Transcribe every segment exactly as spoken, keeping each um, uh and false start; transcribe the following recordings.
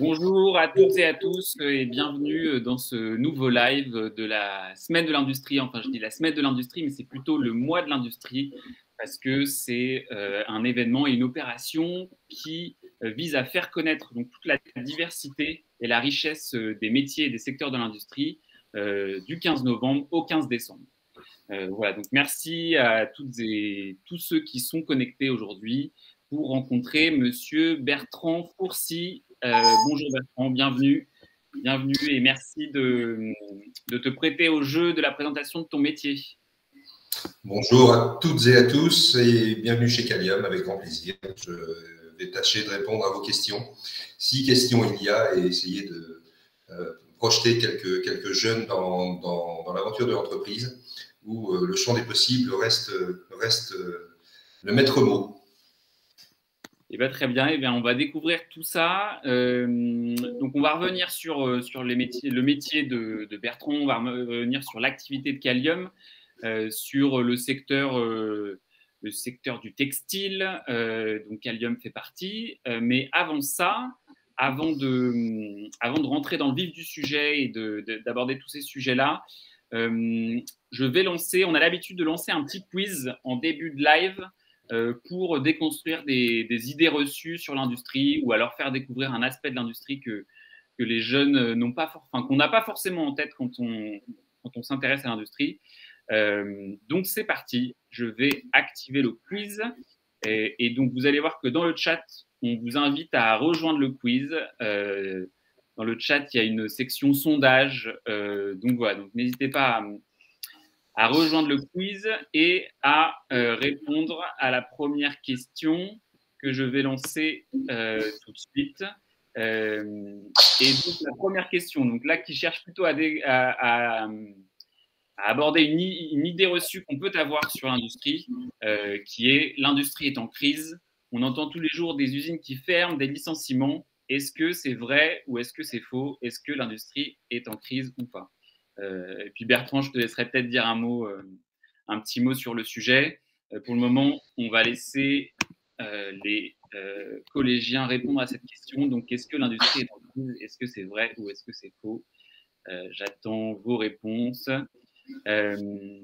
Bonjour à toutes et à tous et bienvenue dans ce nouveau live de la semaine de l'industrie. Enfin, je dis la semaine de l'industrie, mais c'est plutôt le mois de l'industrie parce que c'est euh, un événement et une opération qui euh, vise à faire connaître donc, toute la diversité et la richesse euh, des métiers et des secteurs de l'industrie euh, du quinze novembre au quinze décembre. Euh, voilà, donc merci à toutes et tous ceux qui sont connectés aujourd'hui pour rencontrer Monsieur Bertrand Fourcy. Euh, bonjour Bertrand, bienvenue, bienvenue et merci de, de te prêter au jeu de la présentation de ton métier. Bonjour à toutes et à tous et bienvenue chez Calium, avec grand plaisir. Je vais tâcher de répondre à vos questions, si questions il y a, et essayer de euh, projeter quelques, quelques jeunes dans, dans, dans l'aventure de l'entreprise où euh, le champ des possibles reste, reste euh, le maître mot. Eh bien, très bien, eh bien, on va découvrir tout ça. Euh, donc, on va revenir sur, sur les métiers, le métier de, de Bertrand, on va revenir sur l'activité de Calium, euh, sur le secteur, euh, le secteur du textile, euh, dont Calium fait partie. Euh, mais avant ça, avant de, avant de rentrer dans le vif du sujet et d'aborder tous ces sujets-là, euh, je vais lancer, on a l'habitude de lancer un petit quiz en début de live euh, pour déconstruire des, des idées reçues sur l'industrie ou alors faire découvrir un aspect de l'industrie que, que les jeunes n'ont pas, enfin, qu'on n'a pas forcément en tête quand on, quand on s'intéresse à l'industrie. Euh, donc c'est parti, je vais activer le quiz et, et donc vous allez voir que dans le chat, on vous invite à rejoindre le quiz. Euh, dans le chat, il y a une section sondage, euh, donc voilà, donc n'hésitez pas à, à rejoindre le quiz et à euh, répondre à la première question que je vais lancer euh, tout de suite. Euh, et donc la première question, donc là qui cherche plutôt à, dé, à, à, à aborder une, une idée reçue qu'on peut avoir sur l'industrie, euh, qui est l'industrie est en crise. On entend tous les jours des usines qui ferment, des licenciements. Est-ce que c'est vrai ou est-ce que c'est faux? Est-ce que l'industrie est en crise ou pas? euh, Et puis Bertrand, je te laisserai peut-être dire un mot, euh, un petit mot sur le sujet. Euh, pour le moment, on va laisser euh, les euh, collégiens répondre à cette question. Donc, est-ce que l'industrie est en crise? Est-ce que c'est vrai ou est-ce que c'est faux? euh, J'attends vos réponses. Euh,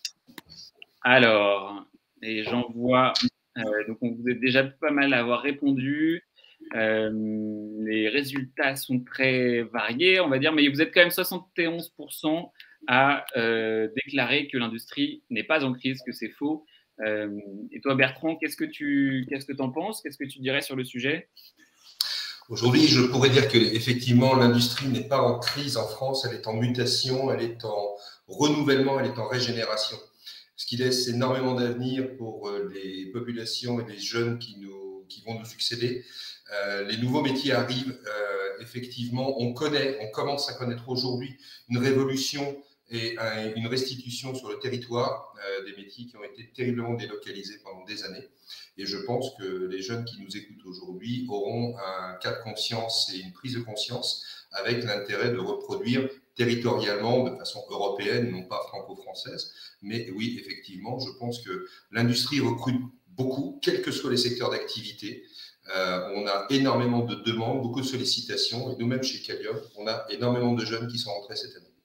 alors, et j'en vois, euh, donc on vous est déjà pas mal à avoir répondu. Euh, les résultats sont très variés, on va dire, mais vous êtes quand même soixante et onze pour cent à euh, déclarer que l'industrie n'est pas en crise, que c'est faux. Euh, et toi, Bertrand, qu'est-ce que tu qu'est-ce que t'en penses? Qu'est-ce que tu dirais sur le sujet? Aujourd'hui, je pourrais dire qu'effectivement, l'industrie n'est pas en crise en France, elle est en mutation, elle est en renouvellement, elle est en régénération. Ce qui laisse énormément d'avenir pour les populations et les jeunes qui, nous, qui vont nous succéder. Euh, les nouveaux métiers arrivent, euh, effectivement, on connaît, on commence à connaître aujourd'hui une révolution et un, une restitution sur le territoire euh, des métiers qui ont été terriblement délocalisés pendant des années. Et je pense que les jeunes qui nous écoutent aujourd'hui auront un cas de conscience et une prise de conscience avec l'intérêt de reproduire territorialement, de façon européenne, non pas franco-française. Mais oui, effectivement, je pense que l'industrie recrute beaucoup, quels que soient les secteurs d'activité. Euh, on a énormément de demandes, beaucoup de sollicitations. Et nous-mêmes, chez Calium, on a énormément de jeunes qui sont rentrés cette année.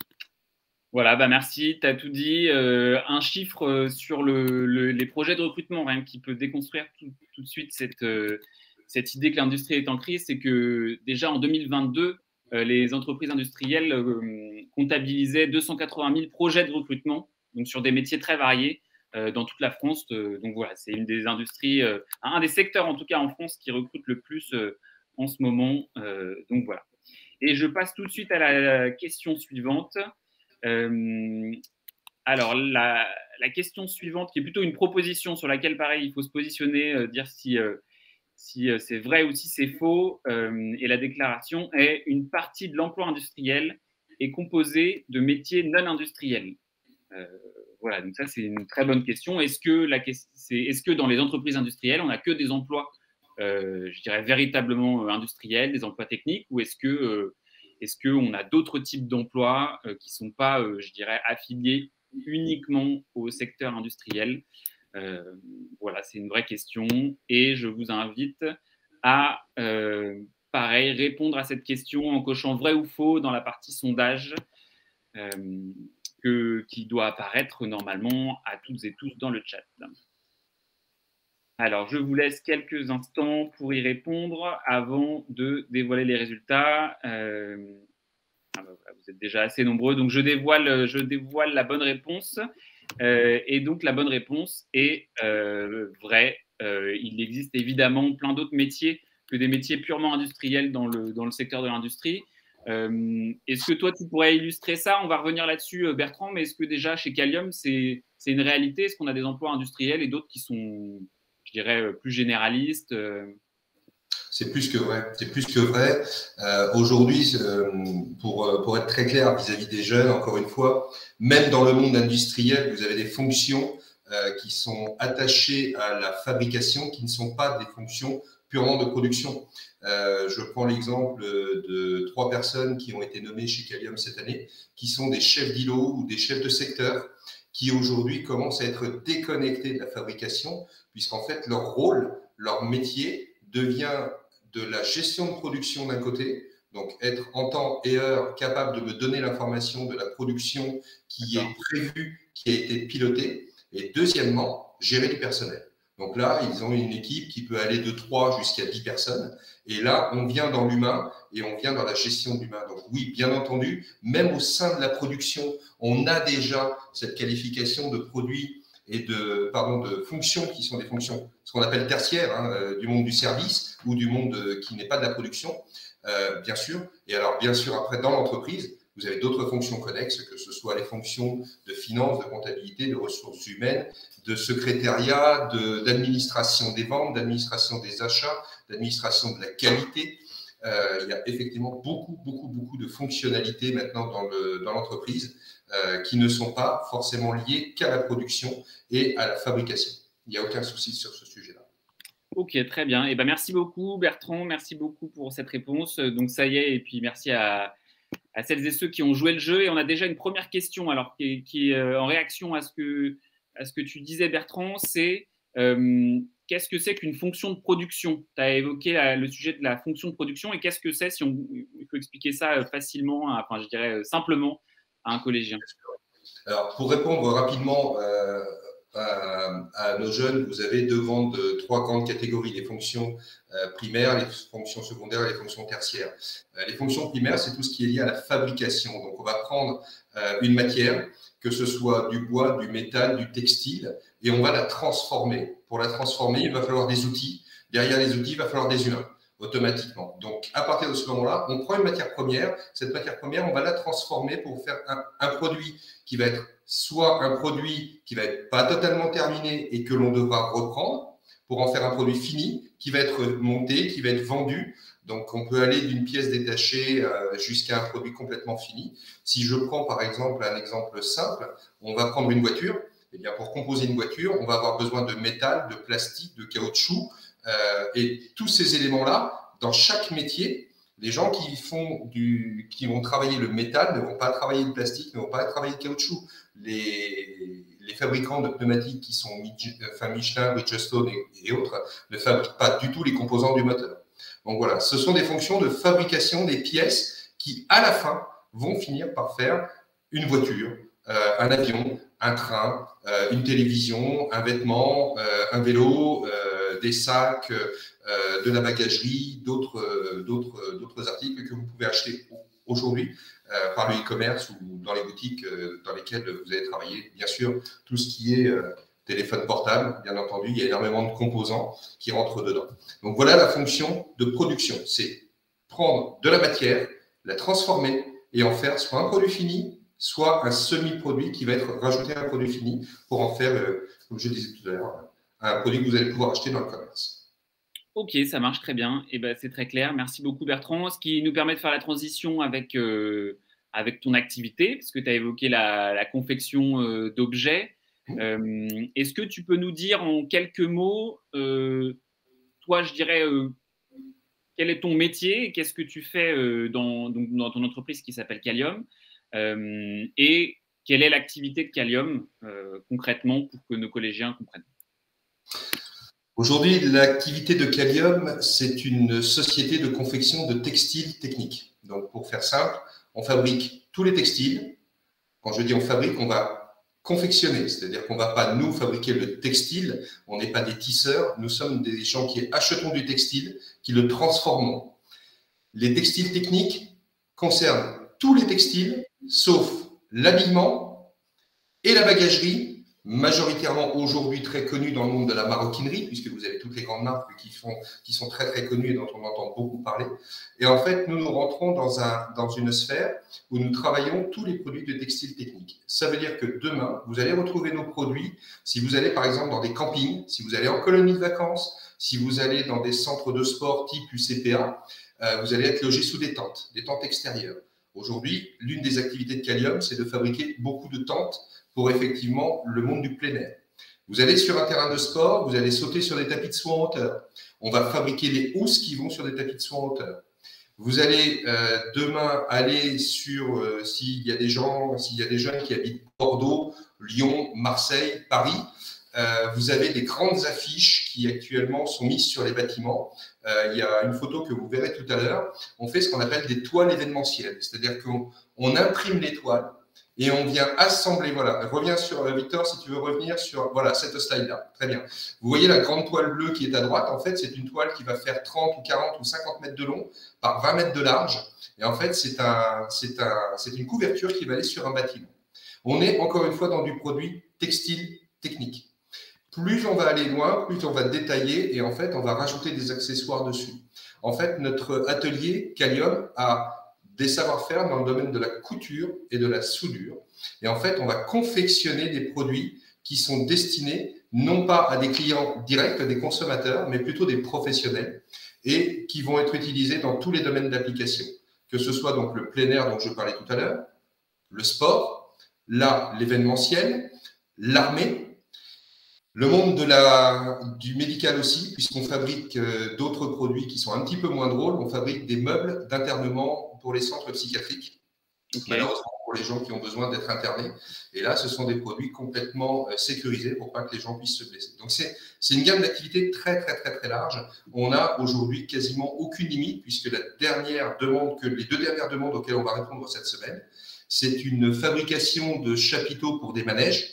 Voilà, bah merci, tu as tout dit. Euh, un chiffre euh, sur le, le, les projets de recrutement, rien qui peut déconstruire tout, tout de suite cette, euh, cette idée que l'industrie est en crise, c'est que déjà en deux mille vingt-deux, euh, les entreprises industrielles euh, comptabilisaient deux cent quatre-vingt mille projets de recrutement, donc sur des métiers très variés euh, dans toute la France. Euh, donc voilà, c'est une des industries, euh, un des secteurs en tout cas en France qui recrute le plus euh, en ce moment. Euh, donc voilà. Et je passe tout de suite à la question suivante. Euh, alors, la, la, question suivante, qui est plutôt une proposition sur laquelle, pareil, il faut se positionner, euh, dire si, euh, si euh, c'est vrai ou si c'est faux. Euh, et la déclaration est: une partie de l'emploi industriel est composée de métiers non industriels. Euh, voilà, donc ça, c'est une très bonne question. Est-ce que, la, est-ce que dans les entreprises industrielles, on n'a que des emplois, euh, je dirais, véritablement industriels, des emplois techniques, ou est-ce que euh, est-ce qu'on a d'autres types d'emplois euh, qui ne sont pas, euh, je dirais, affiliés uniquement au secteur industriel? euh, Voilà, c'est une vraie question. Et je vous invite à euh, pareil, répondre à cette question en cochant vrai ou faux dans la partie sondage euh, que, qui doit apparaître normalement à toutes et tous dans le chat. Alors, je vous laisse quelques instants pour y répondre avant de dévoiler les résultats. Euh, ah bah, vous êtes déjà assez nombreux, donc je dévoile, je dévoile la bonne réponse. Euh, et donc, la bonne réponse est euh, vraie. Euh, il existe évidemment plein d'autres métiers que des métiers purement industriels dans le, dans le secteur de l'industrie. Euh, est-ce que toi, tu pourrais illustrer ça? On va revenir là-dessus, Bertrand, mais est-ce que déjà chez Calium, c'est une réalité? Est-ce qu'on a des emplois industriels et d'autres qui sont, je dirais, plus généralistes? C'est plus que vrai. C'est plus que vrai. Euh, Aujourd'hui, euh, pour, pour être très clair vis-à-vis des jeunes, encore une fois, même dans le monde industriel, vous avez des fonctions euh, qui sont attachées à la fabrication, qui ne sont pas des fonctions purement de production. Euh, je prends l'exemple de trois personnes qui ont été nommées chez Calium cette année, qui sont des chefs d'îlot ou des chefs de secteur, qui aujourd'hui commencent à être déconnectés de la fabrication, puisqu'en fait, leur rôle, leur métier devient de la gestion de production d'un côté, donc être en temps et heure capable de me donner l'information de la production qui est prévue, qui a été pilotée, et deuxièmement, gérer du personnel. Donc là, ils ont une équipe qui peut aller de trois jusqu'à dix personnes, et là, on vient dans l'humain et on vient dans la gestion de l'humain. Donc oui, bien entendu, même au sein de la production, on a déjà cette qualification de produit et de, pardon, de fonctions qui sont des fonctions, ce qu'on appelle tertiaires, hein, euh, du monde du service ou du monde euh, qui n'est pas de la production, euh, bien sûr. Et alors, bien sûr, après, dans l'entreprise, vous avez d'autres fonctions connexes, que ce soit les fonctions de finance, de comptabilité, de ressources humaines, de secrétariat, d'administration de, des ventes, d'administration des achats, d'administration de la qualité. Euh, il y a effectivement beaucoup, beaucoup, beaucoup de fonctionnalités maintenant dans l'entreprise euh, qui ne sont pas forcément liées qu'à la production et à la fabrication. Il n'y a aucun souci sur ce sujet-là. Ok, très bien. Et ben, merci beaucoup, Bertrand. Merci beaucoup pour cette réponse. Donc, ça y est. Et puis, merci à, à celles et ceux qui ont joué le jeu. Et on a déjà une première question, alors, qui, qui est euh, en réaction à ce, que, à ce que tu disais, Bertrand. C'est euh, qu'est-ce que c'est qu'une fonction de production? Tu as évoqué la, le sujet de la fonction de production. Et qu'est-ce que c'est, si on il faut expliquer ça facilement, enfin, je dirais simplement, à un collégien? Alors, pour répondre rapidement euh, à, à nos jeunes, vous avez deux grandes, trois grandes catégories, les fonctions euh, primaires, les fonctions secondaires et les fonctions tertiaires. Euh, les fonctions primaires, c'est tout ce qui est lié à la fabrication. Donc, on va prendre euh, une matière, que ce soit du bois, du métal, du textile, et on va la transformer. Pour la transformer, il va falloir des outils. Derrière les outils, il va falloir des humains, automatiquement. Donc, à partir de ce moment-là, on prend une matière première. Cette matière première, on va la transformer pour faire un, un produit qui va être soit un produit qui va être pas totalement terminé et que l'on devra reprendre pour en faire un produit fini qui va être monté, qui va être vendu. Donc, on peut aller d'une pièce détachée euh, jusqu'à un produit complètement fini. Si je prends par exemple un exemple simple, on va prendre une voiture. Eh bien, pour composer une voiture, on va avoir besoin de métal, de plastique, de caoutchouc. Euh, et tous ces éléments-là, dans chaque métier, les gens qui, font du, qui vont travailler le métal ne vont pas travailler le plastique, ne vont pas travailler le caoutchouc. Les, les fabricants de pneumatiques qui sont enfin Michelin, Bridgestone et, et autres ne fabriquent pas du tout les composants du moteur. Donc voilà, ce sont des fonctions de fabrication des pièces qui, à la fin, vont finir par faire une voiture, euh, un avion, un train, euh, une télévision, un vêtement, euh, un vélo, euh, des sacs, euh, de la bagagerie, d'autres euh, d'autres articles que vous pouvez acheter aujourd'hui euh, par le e-commerce ou dans les boutiques euh, dans lesquelles vous allez travailler. Bien sûr, tout ce qui est euh, téléphone portable, bien entendu, il y a énormément de composants qui rentrent dedans. Donc voilà la fonction de production, c'est prendre de la matière, la transformer et en faire soit un produit fini, soit un semi-produit qui va être rajouté à un produit fini pour en faire, euh, comme je disais tout à l'heure, un produit que vous allez pouvoir acheter dans le commerce. Ok, ça marche très bien. Et ben, c'est très clair. Merci beaucoup, Bertrand. Ce qui nous permet de faire la transition avec, euh, avec ton activité, parce que tu as évoqué la, la confection euh, d'objets. Euh, Est-ce que tu peux nous dire en quelques mots, euh, toi, je dirais, euh, quel est ton métier et qu'est-ce que tu fais euh, dans, donc, dans ton entreprise qui s'appelle Calium euh, et quelle est l'activité de Calium euh, concrètement pour que nos collégiens comprennent? Aujourd'hui, l'activité de Calium, c'est une société de confection de textiles techniques. Donc, pour faire simple, on fabrique tous les textiles. Quand je dis on fabrique, on va confectionner, c'est-à-dire qu'on ne va pas nous fabriquer le textile, on n'est pas des tisseurs, nous sommes des gens qui achetons du textile, qui le transformons. Les textiles techniques concernent tous les textiles, sauf l'habillement et la bagagerie, majoritairement aujourd'hui très connus dans le monde de la maroquinerie, puisque vous avez toutes les grandes marques qui, font, qui sont très très connues et dont on entend beaucoup parler. Et en fait, nous nous rentrons dans, un, dans une sphère où nous travaillons tous les produits de textile technique. Ça veut dire que demain, vous allez retrouver nos produits si vous allez par exemple dans des campings, si vous allez en colonie de vacances, si vous allez dans des centres de sport type U C P A, euh, vous allez être logé sous des tentes, des tentes extérieures. Aujourd'hui, l'une des activités de Calium, c'est de fabriquer beaucoup de tentes pour effectivement le monde du plein air. Vous allez sur un terrain de sport, vous allez sauter sur des tapis de saut en hauteur. On va fabriquer les housses qui vont sur des tapis de saut en hauteur. Vous allez euh, demain aller sur, euh, s'il y a des gens, s'il y a des jeunes qui habitent Bordeaux, Lyon, Marseille, Paris, euh, vous avez des grandes affiches qui actuellement sont mises sur les bâtiments. Euh, il y a une photo que vous verrez tout à l'heure. On fait ce qu'on appelle des toiles événementielles, c'est-à-dire qu'on on imprime les toiles et on vient assembler. Voilà, reviens sur, Victor, si tu veux revenir sur voilà, cette slide-là. Très bien. Vous voyez la grande toile bleue qui est à droite. En fait, c'est une toile qui va faire trente ou quarante ou cinquante mètres de long par vingt mètres de large. Et en fait, c'est un, c'est un, c'est une couverture qui va aller sur un bâtiment. On est encore une fois dans du produit textile technique. Plus on va aller loin, plus on va détailler et en fait, on va rajouter des accessoires dessus. En fait, notre atelier Calium a des savoir-faire dans le domaine de la couture et de la soudure. Et en fait, on va confectionner des produits qui sont destinés non pas à des clients directs, des consommateurs, mais plutôt des professionnels et qui vont être utilisés dans tous les domaines d'application. Que ce soit donc le plein air dont je parlais tout à l'heure, le sport, là, l'événementiel, l'armée, le monde de la, du médical aussi, puisqu'on fabrique euh, d'autres produits qui sont un petit peu moins drôles. On fabrique des meubles d'internement pour les centres psychiatriques, okay. Malheureusement pour les gens qui ont besoin d'être internés. Et là, ce sont des produits complètement euh, sécurisés pour pas que les gens puissent se blesser. Donc, c'est une gamme d'activités très, très, très, très large. On a aujourd'hui quasiment aucune limite, puisque la dernière demande, que les deux dernières demandes auxquelles on va répondre cette semaine, c'est une fabrication de chapiteaux pour des manèges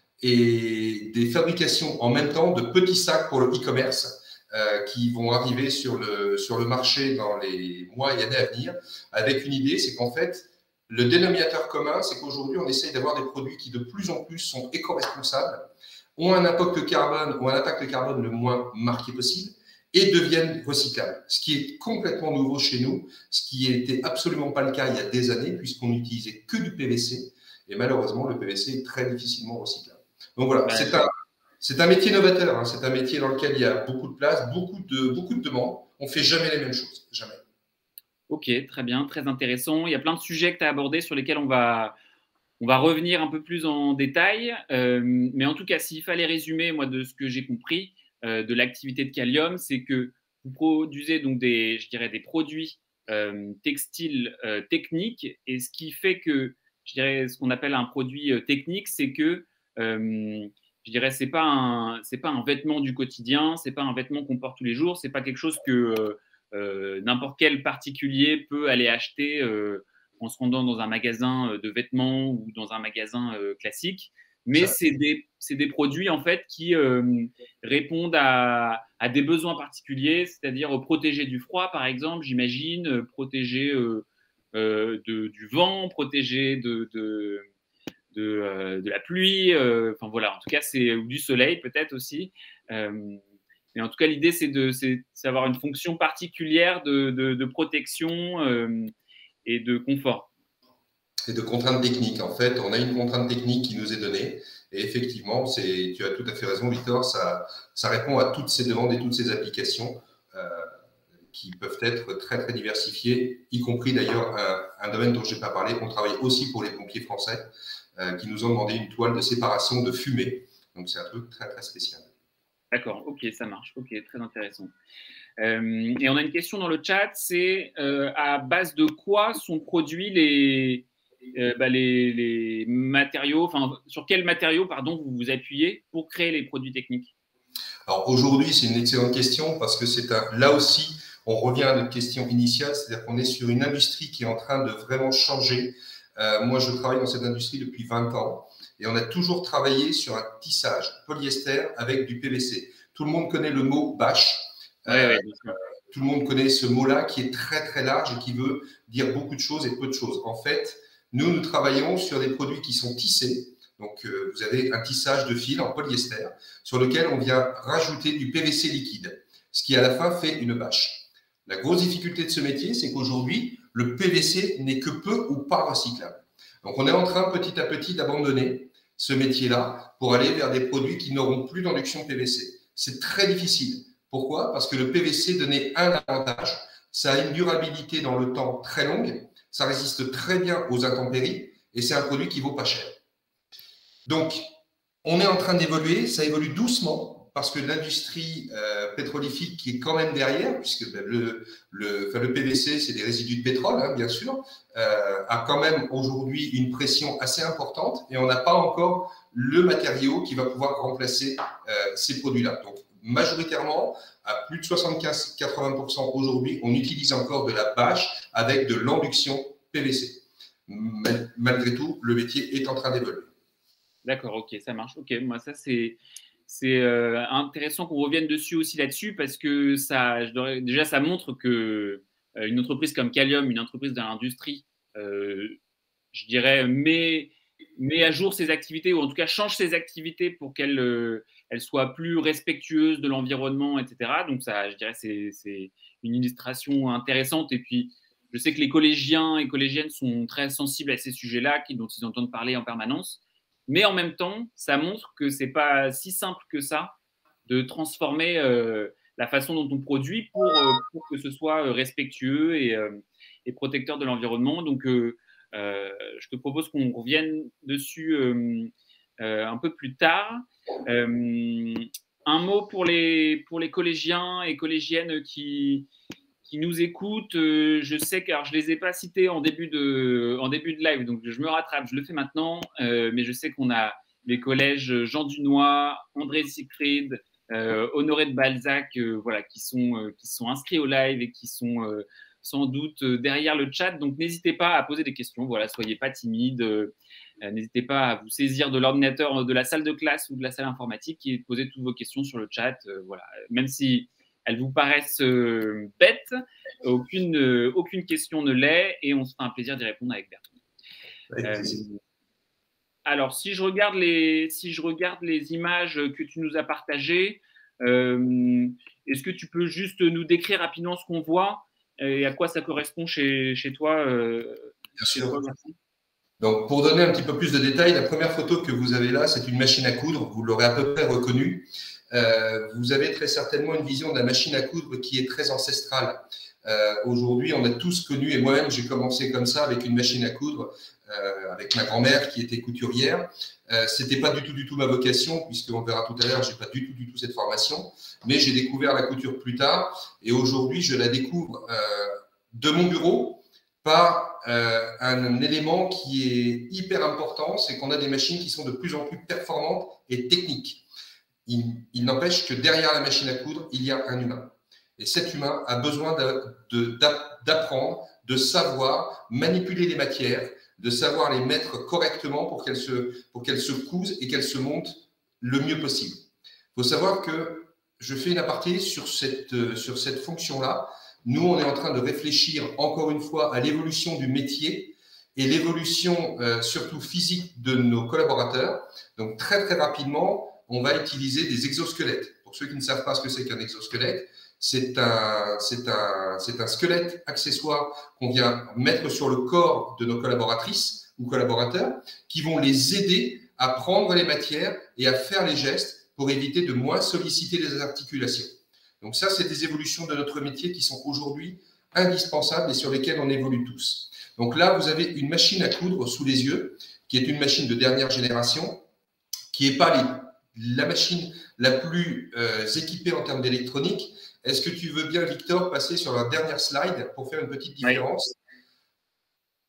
et des fabrications en même temps de petits sacs pour le e-commerce euh, qui vont arriver sur le, sur le marché dans les mois et années à venir, avec une idée, c'est qu'en fait, le dénominateur commun, c'est qu'aujourd'hui, on essaye d'avoir des produits qui de plus en plus sont éco-responsables, ont un impact carbone ou un impact carbone le moins marqué possible et deviennent recyclables. Ce qui est complètement nouveau chez nous, ce qui n'était absolument pas le cas il y a des années, puisqu'on n'utilisait que du P V C, et malheureusement, le P V C est très difficilement recyclable. Donc voilà, ouais, c'est un, c'est un métier novateur, hein. C'est un métier dans lequel il y a beaucoup de place, beaucoup de, beaucoup de demandes. On ne fait jamais les mêmes choses, jamais. Ok, très bien, très intéressant. Il y a plein de sujets que tu as abordés sur lesquels on va, on va revenir un peu plus en détail. Euh, mais en tout cas, s'il fallait résumer, moi, de ce que j'ai compris euh, de l'activité de Calium, c'est que vous produisez donc des, je dirais, des produits euh, textiles euh, techniques. Et ce qui fait que, je dirais, ce qu'on appelle un produit euh, technique, c'est que Euh, je dirais, c'est pas un, c'est pas un vêtement du quotidien, c'est pas un vêtement qu'on porte tous les jours, c'est pas quelque chose que euh, euh, n'importe quel particulier peut aller acheter euh, en se rendant dans un magasin de vêtements ou dans un magasin euh, classique. Mais c'est des, c'est des produits en fait qui euh, répondent à, à des besoins particuliers, c'est-à-dire protéger du froid, par exemple, j'imagine, protéger euh, euh, de, du vent, protéger de, de De, euh, de la pluie, euh, enfin voilà, en tout cas, c'est du soleil peut-être aussi. Euh, mais en tout cas, l'idée, c'est d'avoir une fonction particulière de, de, de protection euh, et de confort. Et de contraintes techniques. En fait, on a une contrainte technique qui nous est donnée. Et effectivement, tu as tout à fait raison, Victor, ça, ça répond à toutes ces demandes et toutes ces applications euh, qui peuvent être très, très diversifiées, y compris d'ailleurs un, un domaine dont je n'ai pas parlé. On travaille aussi pour les pompiers français, qui nous ont demandé une toile de séparation de fumée. Donc, c'est un truc très, très spécial. D'accord, ok, ça marche. Ok, très intéressant. Euh, et on a une question dans le chat, c'est euh, à base de quoi sont produits les, euh, bah, les, les matériaux, enfin, sur quels matériaux, pardon, vous vous appuyez pour créer les produits techniques? Alors aujourd'hui, c'est une excellente question parce que c'est un, là aussi, on revient à notre question initiale, c'est-à-dire qu'on est sur une industrie qui est en train de vraiment changer. Euh, moi, je travaille dans cette industrie depuis vingt ans et on a toujours travaillé sur un tissage polyester avec du P V C. Tout le monde connaît le mot bâche. Ouais, Euh, ouais, bien sûr. tout le monde connaît ce mot-là qui est très très large et qui veut dire beaucoup de choses et peu de choses. En fait, nous, nous travaillons sur des produits qui sont tissés. Donc, euh, vous avez un tissage de fil en polyester sur lequel on vient rajouter du P V C liquide, ce qui à la fin fait une bâche. La grosse difficulté de ce métier, c'est qu'aujourd'hui, le P V C n'est que peu ou pas recyclable. Donc, on est en train petit à petit d'abandonner ce métier-là pour aller vers des produits qui n'auront plus d'induction P V C. C'est très difficile. Pourquoi? Parce que le P V C donnait un avantage. Ça a une durabilité dans le temps très longue, ça résiste très bien aux intempéries et c'est un produit qui vaut pas cher. Donc, on est en train d'évoluer, ça évolue doucement parce que l'industrie euh, pétrolifique qui est quand même derrière, puisque ben, le, le, enfin, le P V C, c'est des résidus de pétrole, hein, bien sûr, euh, a quand même aujourd'hui une pression assez importante et on n'a pas encore le matériau qui va pouvoir remplacer euh, ces produits-là. Donc, majoritairement, à plus de soixante-quinze à quatre-vingts pour cent aujourd'hui, on utilise encore de la bâche avec de l'induction P V C. Malgré tout, le métier est en train d'évoluer. D'accord, ok, ça marche. Ok, moi, ça, c'est c'est euh, intéressant qu'on revienne dessus aussi là-dessus parce que ça, je devrais- déjà, ça montre que euh, une entreprise comme Calium, une entreprise dans l'industrie, euh, je dirais, met, met à jour ses activités ou en tout cas change ses activités pour qu'elles euh, elles soient plus respectueuses de l'environnement, et cetera. Donc, ça, je dirais, c'est c'est une illustration intéressante. Et puis, je sais que les collégiens et collégiennes sont très sensibles à ces sujets-là, qui- dont ils entendent parler en permanence. Mais en même temps, ça montre que c'est pas si simple que ça de transformer euh, la façon dont on produit pour, euh, pour que ce soit euh, respectueux et, euh, et protecteur de l'environnement. Donc, euh, euh, je te propose qu'on revienne dessus euh, euh, un peu plus tard. Euh, un mot pour les, pour les collégiens et collégiennes qui, qui nous écoutent. Euh, je sais que alors, je ne les ai pas cités en début, de, en début de live, donc je me rattrape, je le fais maintenant. Euh, mais je sais qu'on a les collèges Jean Dunois, André Siegfried, euh, Honoré de Balzac, euh, voilà, qui, sont, euh, qui sont inscrits au live et qui sont euh, sans doute euh, derrière le chat. Donc n'hésitez pas à poser des questions. Voilà, soyez pas timides. Euh, n'hésitez pas à vous saisir de l'ordinateur de la salle de classe ou de la salle informatique et poser toutes vos questions sur le chat. Euh, voilà, même si elles vous paraissent euh, bêtes, aucune, euh, aucune question ne l'est et on se fera un plaisir d'y répondre avec Bertrand. Avec euh, alors, si je, regarde les, si je regarde les images que tu nous as partagées, euh, est-ce que tu peux juste nous décrire rapidement ce qu'on voit et à quoi ça correspond chez, chez toi euh, Bien sûr. toi, merci. Donc, pour donner un petit peu plus de détails, la première photo que vous avez là, c'est une machine à coudre. Vous l'aurez à peu près reconnue. Euh, vous avez très certainement une vision de la machine à coudre qui est très ancestrale. Euh, Aujourd'hui, on a tous connu, et moi-même, j'ai commencé comme ça avec une machine à coudre, euh, avec ma grand-mère qui était couturière. Euh, C'était pas du tout, du tout ma vocation, puisqu'on verra tout à l'heure, j'ai pas du tout, du tout cette formation. Mais j'ai découvert la couture plus tard, et aujourd'hui, je la découvre euh, de mon bureau par euh, un élément qui est hyper important, c'est qu'on a des machines qui sont de plus en plus performantes et techniques. Il, il n'empêche que derrière la machine à coudre, il y a un humain. Et cet humain a besoin d'apprendre, de savoir manipuler les matières, de savoir les mettre correctement pour qu'elles se, pour qu'elles se cousent et qu'elles se montent le mieux possible. Il faut savoir que je fais une aparté sur cette, sur cette fonction-là. Nous, on est en train de réfléchir encore une fois à l'évolution du métier et l'évolution euh, surtout physique de nos collaborateurs. Donc, très, très rapidement, on va utiliser des exosquelettes. Pour ceux qui ne savent pas ce que c'est qu'un exosquelette, c'est un, c'est un, c'est un squelette accessoire qu'on vient mettre sur le corps de nos collaboratrices ou collaborateurs qui vont les aider à prendre les matières et à faire les gestes pour éviter de moins solliciter les articulations. Donc ça, c'est des évolutions de notre métier qui sont aujourd'hui indispensables et sur lesquelles on évolue tous. Donc là, vous avez une machine à coudre sous les yeux, qui est une machine de dernière génération, qui n'est pas les, la machine la plus euh, équipée en termes d'électronique. Est-ce que tu veux bien, Victor, passer sur la dernière slide pour faire une petite différence?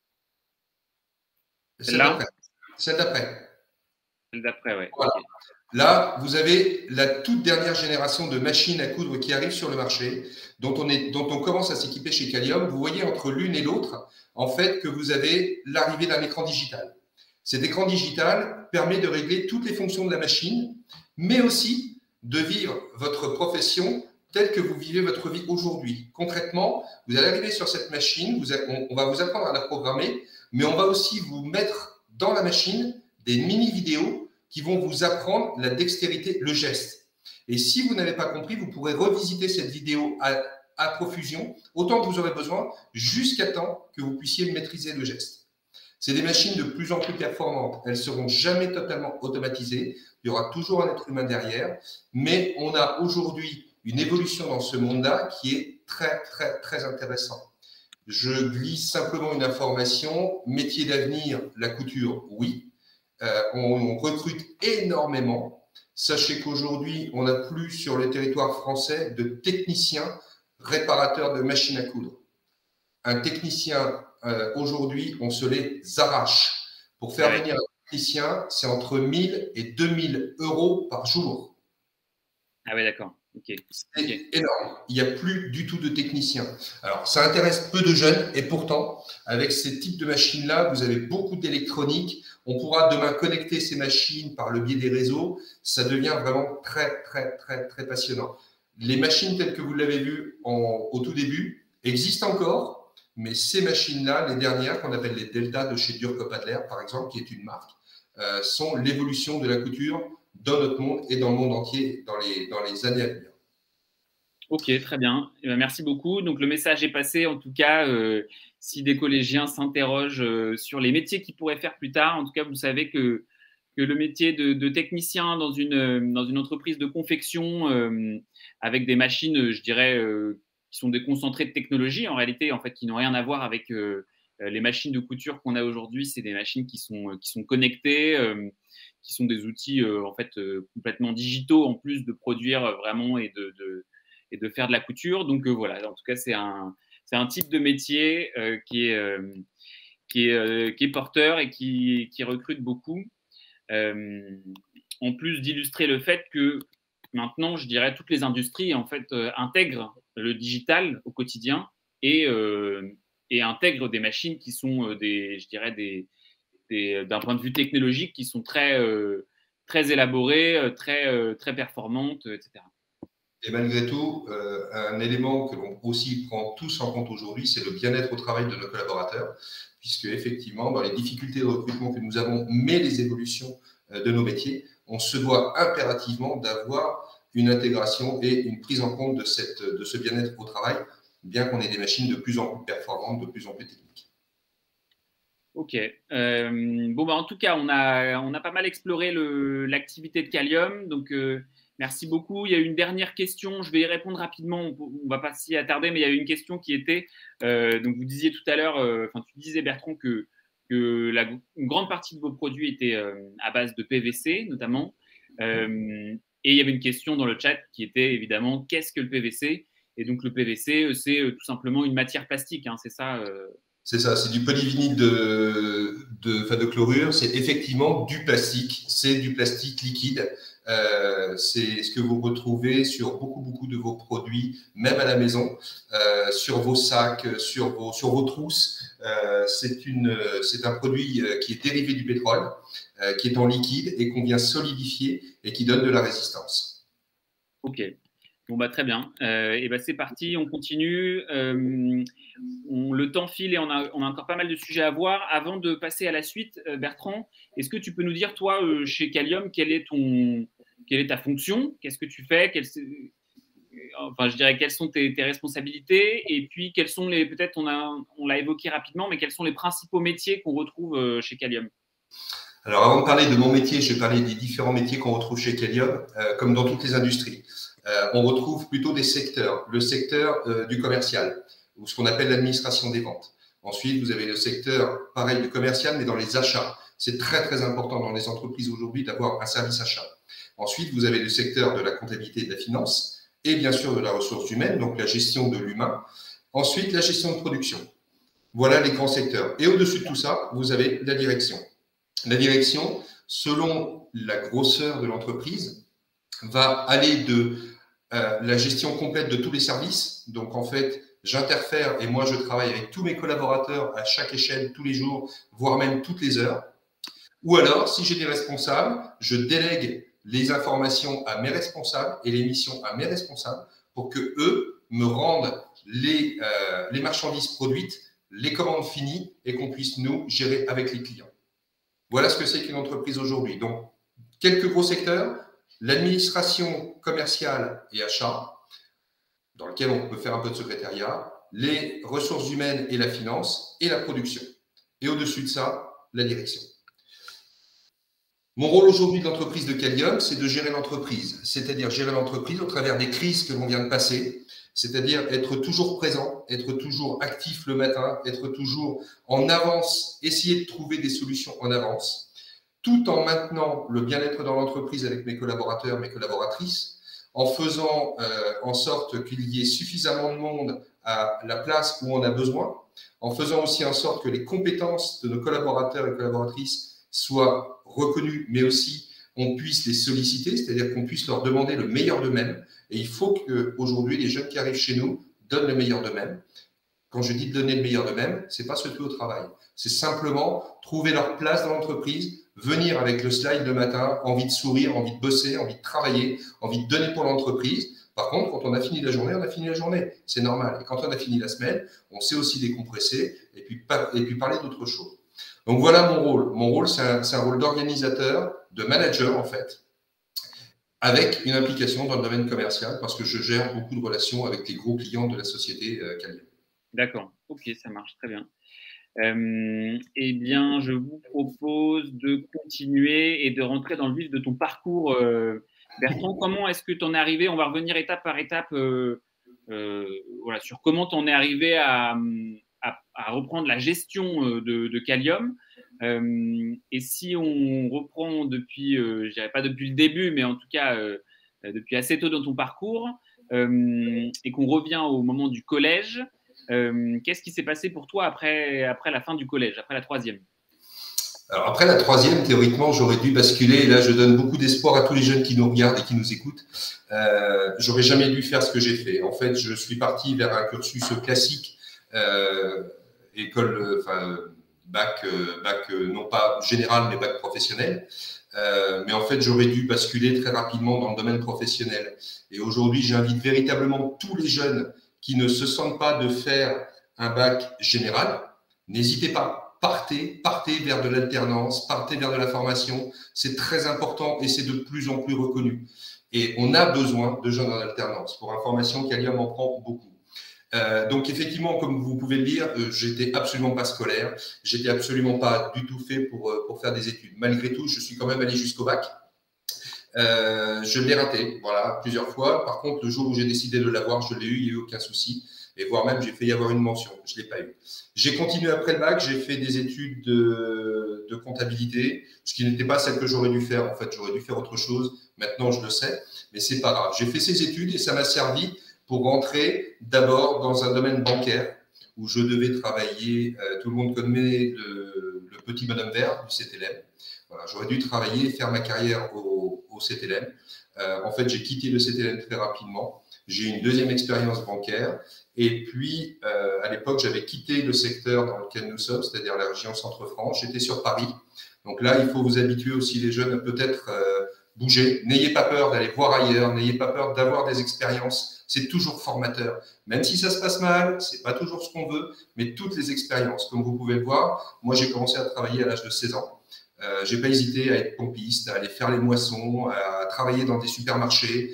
Oui. Celle-là? Celle d'après. Celle d'après, oui. Voilà. Okay. Là, vous avez la toute dernière génération de machines à coudre qui arrive sur le marché, dont on, est, dont on commence à s'équiper chez Calium. Vous voyez entre l'une et l'autre, en fait, que vous avez l'arrivée d'un écran digital. Cet écran digital permet de régler toutes les fonctions de la machine, mais aussi de vivre votre profession telle que vous vivez votre vie aujourd'hui. Concrètement, vous allez arriver sur cette machine, vous, on, on va vous apprendre à la programmer, mais on va aussi vous mettre dans la machine des mini-vidéos qui vont vous apprendre la dextérité, le geste. Et si vous n'avez pas compris, vous pourrez revisiter cette vidéo à, à profusion, autant que vous aurez besoin, jusqu'à temps que vous puissiez maîtriser le geste. C'est des machines de plus en plus performantes. Elles ne seront jamais totalement automatisées. Il y aura toujours un être humain derrière. Mais on a aujourd'hui une évolution dans ce monde-là qui est très, très, très intéressante. Je glisse simplement une information. Métier d'avenir, la couture, oui. Euh, on, on recrute énormément. Sachez qu'aujourd'hui, on n'a plus sur le territoire français de techniciens réparateurs de machines à coudre. Un technicien, euh, aujourd'hui, on se les arrache. Pour faire Ouais. venir un technicien, c'est entre mille et deux mille euros par jour. Ah ouais, d'accord. Okay. C'est okay. énorme. Il n'y a plus du tout de techniciens. Alors, ça intéresse peu de jeunes et pourtant, avec ces types de machines-là, vous avez beaucoup d'électronique. On pourra demain connecter ces machines par le biais des réseaux. Ça devient vraiment très, très, très, très passionnant. Les machines telles que vous l'avez vu en, au tout début existent encore, mais ces machines-là, les dernières qu'on appelle les Delta de chez Durkop-Adler, par exemple, qui est une marque, euh, sont l'évolution de la couture dans notre monde et dans le monde entier dans les, dans les années à venir. Ok, très bien. Eh bien, merci beaucoup. Donc, le message est passé. En tout cas, euh, si des collégiens s'interrogent euh, sur les métiers qu'ils pourraient faire plus tard, en tout cas, vous savez que, que le métier de, de technicien dans une, dans une entreprise de confection euh, avec des machines, je dirais, euh, qui sont des concentrés de technologie, en réalité, en fait, qui n'ont rien à voir avec euh, les machines de couture qu'on a aujourd'hui. C'est des machines qui sont, qui sont connectées, euh, qui sont des outils euh, en fait euh, complètement digitaux en plus de produire euh, vraiment et de, de, et de faire de la couture. Donc euh, voilà, en tout cas c'est un, c'est un type de métier euh, qui, est, euh, qui, est, euh, qui est porteur et qui, qui recrute beaucoup. Euh, en plus d'illustrer le fait que maintenant, je dirais, toutes les industries en fait euh, intègrent le digital au quotidien et, euh, et intègrent des machines qui sont euh, des, je dirais, des d'un point de vue technologique qui sont très, euh, très élaborées, très, euh, très performantes, et cetera. Et malgré tout, euh, un élément que l'on aussi prend tous en compte aujourd'hui, c'est le bien-être au travail de nos collaborateurs, puisque effectivement, dans les difficultés de recrutement que nous avons, mais les évolutions euh, de nos métiers, on se doit impérativement d'avoir une intégration et une prise en compte de, cette, de ce bien-être au travail, bien qu'on ait des machines de plus en plus performantes, de plus en plus techniques. Ok. Euh, bon, bah, en tout cas, on a, on a pas mal exploré l'activité de Calium. Donc, euh, merci beaucoup. Il y a une dernière question. Je vais y répondre rapidement. On ne va pas s'y attarder, mais il y a une question qui était euh, donc, vous disiez tout à l'heure, euh, enfin, tu disais, Bertrand, que, que la, une grande partie de vos produits étaient euh, à base de P V C, notamment. Euh, et il y avait une question dans le chat qui était évidemment qu'est-ce que le P V C? Et donc, le P V C, c'est euh, tout simplement une matière plastique. Hein, c'est ça euh, C'est ça, c'est du polyvinyle de, de, enfin de chlorure. C'est effectivement du plastique. C'est du plastique liquide. Euh, c'est ce que vous retrouvez sur beaucoup, beaucoup de vos produits, même à la maison, euh, sur vos sacs, sur vos, sur vos trousses. Euh, c'est une, c'est un produit qui est dérivé du pétrole, euh, qui est en liquide et qu'on vient solidifier et qui donne de la résistance. Ok. Bon, bah, très bien. Euh, et bah, c'est parti, on continue. Euh, on, le temps file et on a, on a encore pas mal de sujets à voir. Avant de passer à la suite, euh, Bertrand, est-ce que tu peux nous dire, toi, euh, chez Calium, quelle est, ton, quelle est ta fonction? Qu'est-ce que tu fais? Quelle, enfin, je dirais, quelles sont tes, tes responsabilités? Et puis, quels sont les, peut-être, on l'a on évoqué rapidement, mais quels sont les principaux métiers qu'on retrouve euh, chez Calium? Alors, avant de parler de mon métier, je vais parler des différents métiers qu'on retrouve chez Calium, euh, comme dans toutes les industries. Euh, on retrouve plutôt des secteurs. Le secteur euh, du commercial, ou ce qu'on appelle l'administration des ventes. Ensuite, vous avez le secteur, pareil, du commercial, mais dans les achats. C'est très, très important dans les entreprises aujourd'hui d'avoir un service achat. Ensuite, vous avez le secteur de la comptabilité et de la finance, et bien sûr de la ressource humaine, donc la gestion de l'humain. Ensuite, la gestion de production. Voilà les grands secteurs. Et au-dessus de tout ça, vous avez la direction. La direction, selon la grosseur de l'entreprise, va aller de euh, la gestion complète de tous les services. Donc, en fait, j'interfère et moi, je travaille avec tous mes collaborateurs à chaque échelle, tous les jours, voire même toutes les heures. Ou alors, si j'ai des responsables, je délègue les informations à mes responsables et les missions à mes responsables pour que eux me rendent les, euh, les marchandises produites, les commandes finies et qu'on puisse nous gérer avec les clients. Voilà ce que c'est qu'une entreprise aujourd'hui. Donc, quelques gros secteurs, l'administration commerciale et achat, dans lequel on peut faire un peu de secrétariat, les ressources humaines et la finance et la production. Et au-dessus de ça, la direction. Mon rôle aujourd'hui de l'entreprise de Calium, c'est de gérer l'entreprise, c'est-à-dire gérer l'entreprise au travers des crises que l'on vient de passer, c'est-à-dire être toujours présent, être toujours actif le matin, être toujours en avance, essayer de trouver des solutions en avance, tout en maintenant le bien-être dans l'entreprise avec mes collaborateurs, mes collaboratrices, en faisant euh, en sorte qu'il y ait suffisamment de monde à la place où on a besoin, en faisant aussi en sorte que les compétences de nos collaborateurs et collaboratrices soient reconnues, mais aussi on puisse les solliciter, c'est-à-dire qu'on puisse leur demander le meilleur d'eux-mêmes. Et il faut qu'aujourd'hui, les jeunes qui arrivent chez nous donnent le meilleur d'eux-mêmes. Quand je dis de donner le meilleur d'eux-mêmes, ce n'est pas se tuer au travail. C'est simplement trouver leur place dans l'entreprise, venir avec le slide le matin, envie de sourire, envie de bosser, envie de travailler, envie de donner pour l'entreprise. Par contre, quand on a fini la journée, on a fini la journée. C'est normal. Et quand on a fini la semaine, on sait aussi décompresser et puis, et puis parler d'autre chose. Donc voilà mon rôle. Mon rôle, c'est un, un rôle d'organisateur, de manager en fait, avec une implication dans le domaine commercial parce que je gère beaucoup de relations avec les gros clients de la société euh, Calium. D'accord, ok, ça marche très bien. Euh, eh bien, je vous propose de continuer et de rentrer dans le vif de ton parcours. Euh, Bertrand, comment est-ce que tu en es arrivé? On va revenir étape par étape euh, euh, voilà, sur comment tu en es arrivé à, à, à reprendre la gestion de, de Calium. Euh, et si on reprend depuis, euh, je dirais pas depuis le début, mais en tout cas euh, depuis assez tôt dans ton parcours, euh, et qu'on revient au moment du collège, euh, qu'est-ce qui s'est passé pour toi après, après la fin du collège, après la troisième? Alors après la troisième, théoriquement, j'aurais dû basculer. Et là, je donne beaucoup d'espoir à tous les jeunes qui nous regardent et qui nous écoutent. Euh, j'aurais jamais dû faire ce que j'ai fait. En fait, je suis parti vers un cursus classique, euh, école, enfin, bac, bac non pas général, mais bac professionnel. Euh, mais en fait, j'aurais dû basculer très rapidement dans le domaine professionnel. Et aujourd'hui, j'invite véritablement tous les jeunes qui ne se sentent pas de faire un bac général. N'hésitez pas, partez, partez vers de l'alternance, partez vers de la formation. C'est très important et c'est de plus en plus reconnu. Et on a besoin de jeunes en alternance. Pour information, Calium en prend beaucoup. Euh, donc effectivement, comme vous pouvez le lire, euh, j'étais absolument pas scolaire, j'étais absolument pas du tout fait pour, euh, pour faire des études. Malgré tout, je suis quand même allé jusqu'au bac. Euh, je l'ai raté, voilà, plusieurs fois. Par contre, le jour où j'ai décidé de l'avoir, je l'ai eu, il n'y a eu aucun souci. Et voire même, j'ai fait y avoir une mention, je ne l'ai pas eu. J'ai continué après le bac, j'ai fait des études de, de comptabilité, ce qui n'était pas celle que j'aurais dû faire. En fait, j'aurais dû faire autre chose. Maintenant, je le sais, mais c'est pas grave. J'ai fait ces études et ça m'a servi pour rentrer d'abord dans un domaine bancaire où je devais travailler, euh, tout le monde connaît le, le petit bonhomme vert du C T L M. Voilà, j'aurais dû travailler et faire ma carrière au, au C T L M. Euh, en fait, j'ai quitté le C T L M très rapidement. J'ai eu une deuxième expérience bancaire. Et puis, euh, à l'époque, j'avais quitté le secteur dans lequel nous sommes, c'est-à-dire la région Centre-France. J'étais sur Paris. Donc là, il faut vous habituer aussi, les jeunes, à peut-être euh, bouger. N'ayez pas peur d'aller voir ailleurs. N'ayez pas peur d'avoir des expériences. C'est toujours formateur. Même si ça se passe mal, c'est pas toujours ce qu'on veut, mais toutes les expériences, comme vous pouvez le voir, moi, j'ai commencé à travailler à l'âge de seize ans. Euh, j'ai pas hésité à être pompiste, à aller faire les moissons, à travailler dans des supermarchés,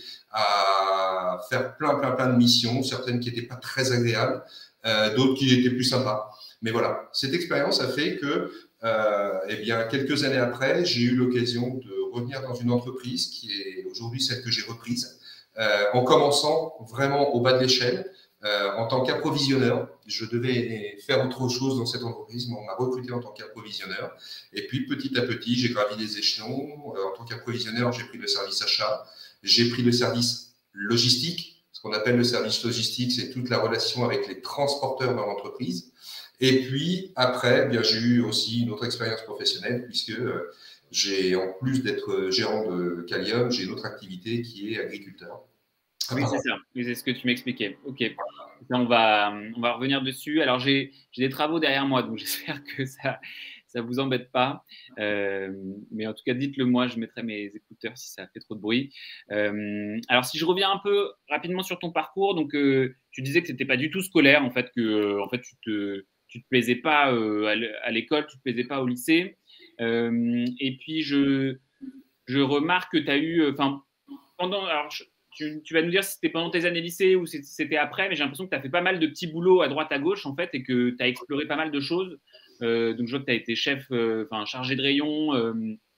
à faire plein, plein, plein de missions, certaines qui n'étaient pas très agréables, euh, d'autres qui étaient plus sympas. Mais voilà, cette expérience a fait que, euh, eh bien, quelques années après, j'ai eu l'occasion de revenir dans une entreprise qui est aujourd'hui celle que j'ai reprise, euh, en commençant vraiment au bas de l'échelle. Euh, en tant qu'approvisionneur, je devais faire autre chose dans cette entreprise, mais on m'a recruté en tant qu'approvisionneur. Et puis, petit à petit, j'ai gravi les échelons. Euh, en tant qu'approvisionneur, j'ai pris le service achat, j'ai pris le service logistique. Ce qu'on appelle le service logistique, c'est toute la relation avec les transporteurs dans l'entreprise. Et puis, après, eh bien, j'ai eu aussi une autre expérience professionnelle, puisque euh, j'ai, en plus d'être gérant de Calium, j'ai une autre activité qui est agriculteur. Oui, c'est ça. Oui, c'est ce que tu m'expliquais. Ok. Ça, on va, on va revenir dessus. Alors, j'ai des travaux derrière moi, donc j'espère que ça ça vous embête pas. Euh, mais en tout cas, dites-le moi, je mettrai mes écouteurs si ça fait trop de bruit. Euh, alors, si je reviens un peu rapidement sur ton parcours, donc euh, tu disais que c'était pas du tout scolaire, en fait, que euh, en fait tu te tu te plaisais pas euh, à l'école, tu te plaisais pas au lycée. Euh, et puis je je remarque que tu as eu, enfin pendant, alors je, tu, tu, vas nous dire si c'était pendant tes années lycée ou si c'était après, mais j'ai l'impression que tu as fait pas mal de petits boulots à droite à gauche, en fait, et que tu as exploré pas mal de choses. Euh, donc, je vois que tu as été chef, enfin, euh, chargé de rayon, euh,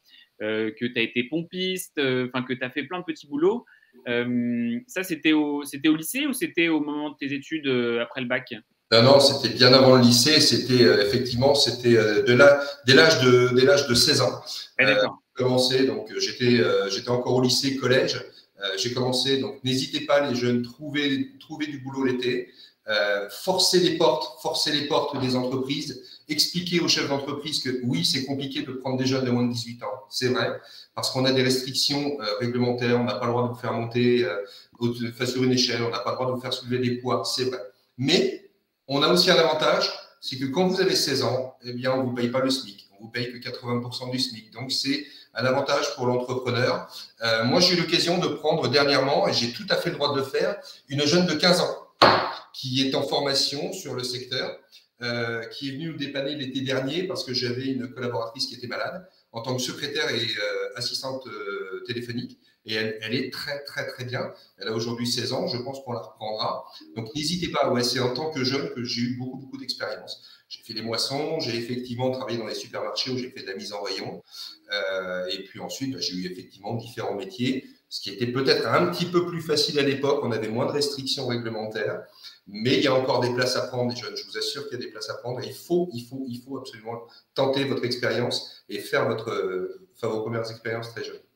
euh, que tu as été pompiste, enfin, euh, que tu as fait plein de petits boulots. Euh, ça, c'était au, au lycée ou c'était au moment de tes études euh, après le bac? Non, non, c'était bien avant le lycée. C'était euh, effectivement, c'était euh, de là, dès l'âge de, dès l'âge de seize ans. Ah, d'accord. Euh, commencé, donc j'étais, euh, j'étais encore au lycée, collège. Euh, j'ai commencé, donc n'hésitez pas les jeunes, trouvez, trouvez du boulot l'été, euh, forcez les portes, forcez les portes des entreprises, expliquez aux chefs d'entreprise que oui, c'est compliqué de prendre des jeunes de moins de dix-huit ans, c'est vrai, parce qu'on a des restrictions euh, réglementaires, on n'a pas le droit de vous faire monter euh, sur une échelle, on n'a pas le droit de vous faire soulever des poids, c'est vrai. Mais on a aussi un avantage, c'est que quand vous avez seize ans, eh bien, on ne vous paye pas le SMIC, on vous paye que quatre-vingts pour cent du SMIC. Donc, c'est un avantage pour l'entrepreneur. Euh, moi, j'ai eu l'occasion de prendre dernièrement, et j'ai tout à fait le droit de le faire, une jeune de quinze ans qui est en formation sur le secteur, euh, qui est venue nous dépanner l'été dernier parce que j'avais une collaboratrice qui était malade en tant que secrétaire et euh, assistante euh, téléphonique. Et elle, elle est très, très, très bien. Elle a aujourd'hui seize ans. Je pense qu'on la reprendra. Donc, n'hésitez pas. Ouais, c'est en tant que jeune que j'ai eu beaucoup, beaucoup d'expérience. J'ai fait les moissons. J'ai effectivement travaillé dans les supermarchés où j'ai fait de la mise en rayon. Euh, et puis ensuite, bah, j'ai eu effectivement différents métiers, ce qui était peut-être un petit peu plus facile à l'époque. On avait moins de restrictions réglementaires. Mais il y a encore des places à prendre, les jeunes. Je vous assure qu'il y a des places à prendre. Et il faut, il faut, il faut absolument tenter votre expérience et faire votre, euh, faire vos premières expériences très jeunes.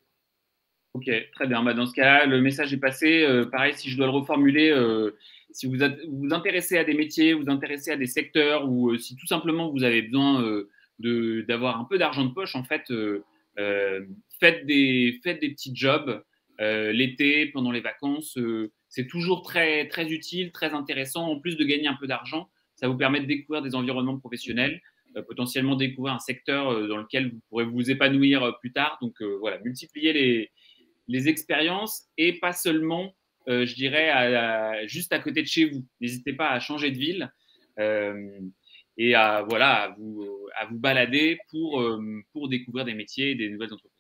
Ok, très bien. Bah, dans ce cas-là, le message est passé. Euh, pareil, si je dois le reformuler, euh, si vous vous, vous intéressez à des métiers, vous intéressez à des secteurs, ou euh, si tout simplement vous avez besoin euh, de, d'avoir un peu d'argent de poche, en fait, euh, euh, faites, des, faites des petits jobs euh, l'été, pendant les vacances. Euh, c'est toujours très, très utile, très intéressant. En plus de gagner un peu d'argent, ça vous permet de découvrir des environnements professionnels, euh, potentiellement découvrir un secteur euh, dans lequel vous pourrez vous épanouir euh, plus tard. Donc euh, voilà, multiplier les les expériences et pas seulement, euh, je dirais, à, à, juste à côté de chez vous. N'hésitez pas à changer de ville euh, et à, voilà, à, vous, à vous balader pour, euh, pour découvrir des métiers et des nouvelles entreprises.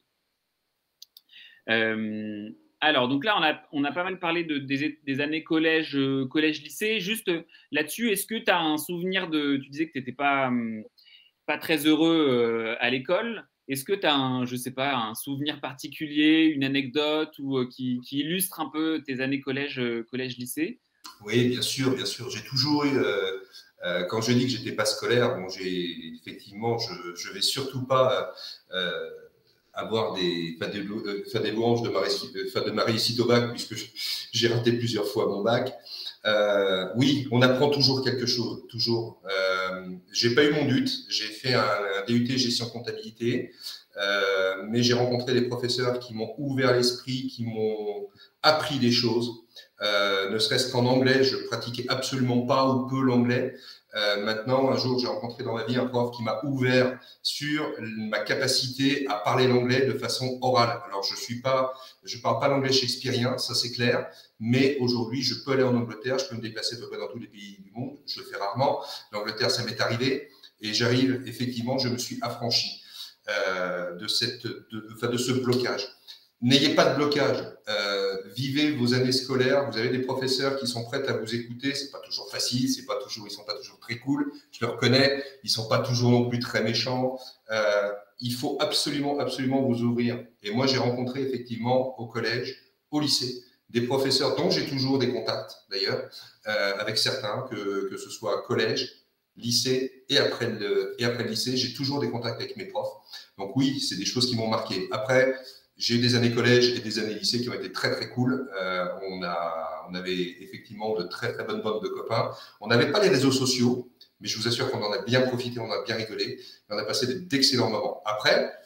Euh, alors, donc là, on a, on a pas mal parlé de, des, des années collège, euh, collège-lycée. Juste là-dessus, est-ce que tu as un souvenir de… Tu disais que tu n'étais pas, pas très heureux euh, à l'école. Est-ce que tu as un, je sais pas, un souvenir particulier, une anecdote ou, euh, qui, qui illustre un peu tes années collège, euh, collège-lycée? Oui, bien sûr, bien sûr. J'ai toujours eu, euh, euh, quand je dis que j'étais pas scolaire, bon, j'ai effectivement, je, je vais surtout pas euh, avoir des, faire des, euh, faire des louanges de ma, de ma réussite au bac, puisque j'ai raté plusieurs fois mon bac. Euh, oui, on apprend toujours quelque chose, toujours. Euh, j'ai pas eu mon D U T, j'ai fait un, un D U T gestion comptabilité, euh, mais j'ai rencontré des professeurs qui m'ont ouvert l'esprit, qui m'ont appris des choses. Euh, ne serait-ce qu'en anglais, je pratiquais absolument pas ou peu l'anglais. Euh, maintenant, un jour, j'ai rencontré dans ma vie un prof qui m'a ouvert sur ma capacité à parler l'anglais de façon orale. Alors, je suis pas, je parle pas l'anglais shakespearien, ça c'est clair, mais aujourd'hui, je peux aller en Angleterre, je peux me déplacer à peu près dans tous les pays du monde, je le fais rarement. L'Angleterre, ça m'est arrivé et j'arrive, effectivement, je me suis affranchi euh, de, cette, de, de, de ce blocage. N'ayez pas de blocage. Euh, vivez vos années scolaires. Vous avez des professeurs qui sont prêts à vous écouter. C'est pas toujours facile. C'est pas toujours. Ils sont pas toujours très cool. Je le reconnais. Ils sont pas toujours non plus très méchants. Euh, il faut absolument, absolument vous ouvrir. Et moi, j'ai rencontré effectivement au collège, au lycée, des professeurs dont j'ai toujours des contacts d'ailleurs, euh, avec certains, que, que ce soit collège, lycée et après le, et après le lycée, j'ai toujours des contacts avec mes profs. Donc oui, c'est des choses qui m'ont marqué. Après, j'ai eu des années collège et des années lycée qui ont été très, très cool. Euh, on, a, on avait effectivement de très, très bonnes bandes de copains. On n'avait pas les réseaux sociaux, mais je vous assure qu'on en a bien profité, on a bien rigolé. On a passé d'excellents moments. Après,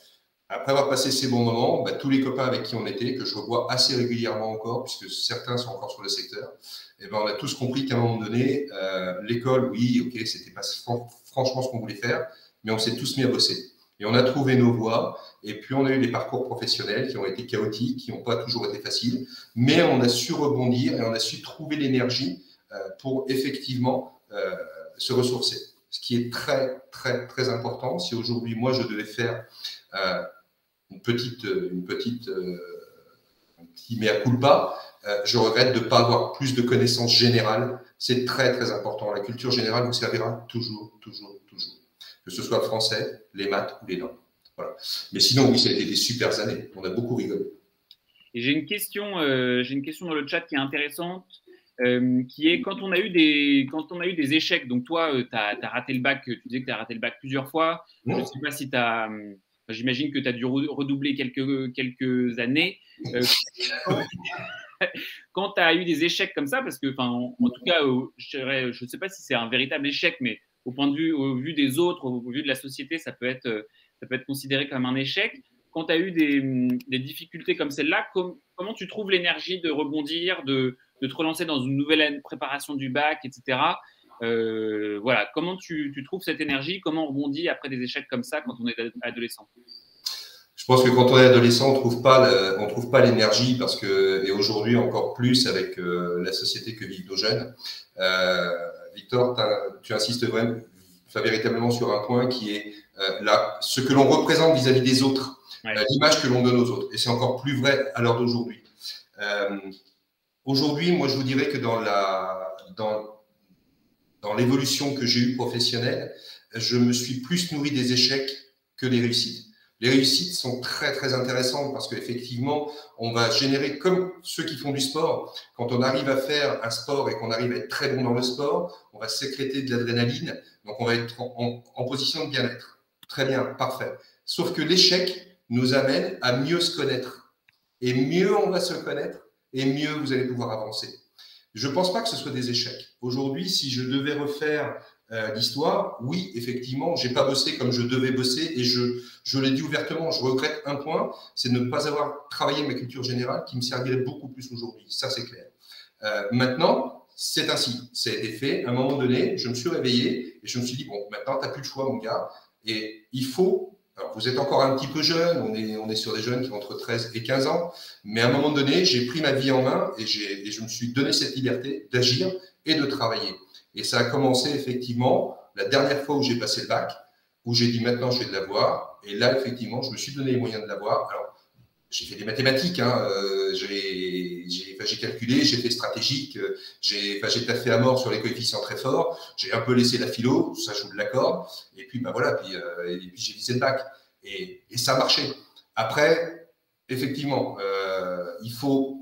Après avoir passé ces bons moments, bah, tous les copains avec qui on était, que je revois assez régulièrement encore, puisque certains sont encore sur le secteur, et ben on a tous compris qu'à un moment donné, euh, l'école, oui, ok, c'était pas fran franchement ce qu'on voulait faire, mais on s'est tous mis à bosser. Et on a trouvé nos voies, et puis on a eu des parcours professionnels qui ont été chaotiques, qui n'ont pas toujours été faciles, mais on a su rebondir et on a su trouver l'énergie euh, pour effectivement euh, se ressourcer. Ce qui est très, très, très important. Si aujourd'hui, moi, je devais faire euh, une petite, une petite, euh, un petit mea culpa, euh, je regrette de ne pas avoir plus de connaissances générales. C'est très, très important. La culture générale vous servira toujours, toujours, toujours. Que ce soit le français, les maths ou les langues. Voilà. Mais sinon, oui, ça a été des super années. On a beaucoup rigolé. Et j'ai une question, euh, j'ai une question dans le chat qui est intéressante, euh, qui est quand on a eu des, quand on a eu des échecs. Donc toi, euh, tu as, as raté le bac, tu disais que tu as raté le bac plusieurs fois. Mmh. Je ne sais pas si tu as, j'imagine que tu as dû redoubler quelques, quelques années. Euh, quand tu as eu des échecs comme ça, parce que, enfin, en, en tout cas, euh, je ne sais pas si c'est un véritable échec, mais au point de vue, au vu des autres, au vu de la société, ça peut être, ça peut être considéré comme un échec. Quand tu as eu des, des, difficultés comme celle-là, com comment tu trouves l'énergie de rebondir, de, de te relancer dans une nouvelle préparation du bac, et cetera. Euh, voilà, comment tu, tu trouves cette énergie? Comment on rebondit après des échecs comme ça quand on est adolescent? Je pense que quand on est adolescent, on trouve pas le, on trouve pas l'énergie parce que, et aujourd'hui encore plus avec euh, la société que vivent nos jeunes. Euh, Victor, tu insistes vraiment, enfin, véritablement sur un point qui est euh, là, ce que l'on représente vis-à-vis des autres, ouais. euh, l'image que l'on donne aux autres. Et c'est encore plus vrai à l'heure d'aujourd'hui. Euh, aujourd'hui, moi, je vous dirais que dans la, dans, dans l'évolution que j'ai eue professionnelle, je me suis plus nourri des échecs que des réussites. Les réussites sont très, très intéressantes parce qu'effectivement, on va générer, comme ceux qui font du sport, quand on arrive à faire un sport et qu'on arrive à être très bon dans le sport, on va sécréter de l'adrénaline, donc on va être en, en, en position de bien-être. Très bien, parfait. Sauf que l'échec nous amène à mieux se connaître. Et mieux on va se connaître, et mieux vous allez pouvoir avancer. Je ne pense pas que ce soit des échecs. Aujourd'hui, si je devais refaire euh, l'histoire, oui, effectivement, je n'ai pas bossé comme je devais bosser et je, je l'ai dit ouvertement, je regrette un point, c'est de ne pas avoir travaillé ma culture générale qui me servirait beaucoup plus aujourd'hui. Ça, c'est clair. Euh, maintenant, c'est ainsi. Ça a été fait. À un moment donné, je me suis réveillé et je me suis dit, bon, maintenant, tu n'as plus le choix, mon gars. Et il faut... Alors, vous êtes encore un petit peu jeune, on est, on est sur des jeunes qui ont entre treize et quinze ans, mais à un moment donné, j'ai pris ma vie en main et, et je me suis donné cette liberté d'agir et de travailler. Et ça a commencé effectivement la dernière fois où j'ai passé le bac, où j'ai dit maintenant je vais l'avoir. Et là, effectivement, je me suis donné les moyens de l'avoir. Alors, j'ai fait des mathématiques, hein, euh, j'ai enfin, calculé, j'ai fait stratégique, j'ai enfin, taffé à mort sur les coefficients très forts, j'ai un peu laissé la philo, ça je vous l'accorde, et puis ben voilà, puis, euh, et puis j'ai visé le bac, et, et ça a marché. Après, effectivement, euh, il faut,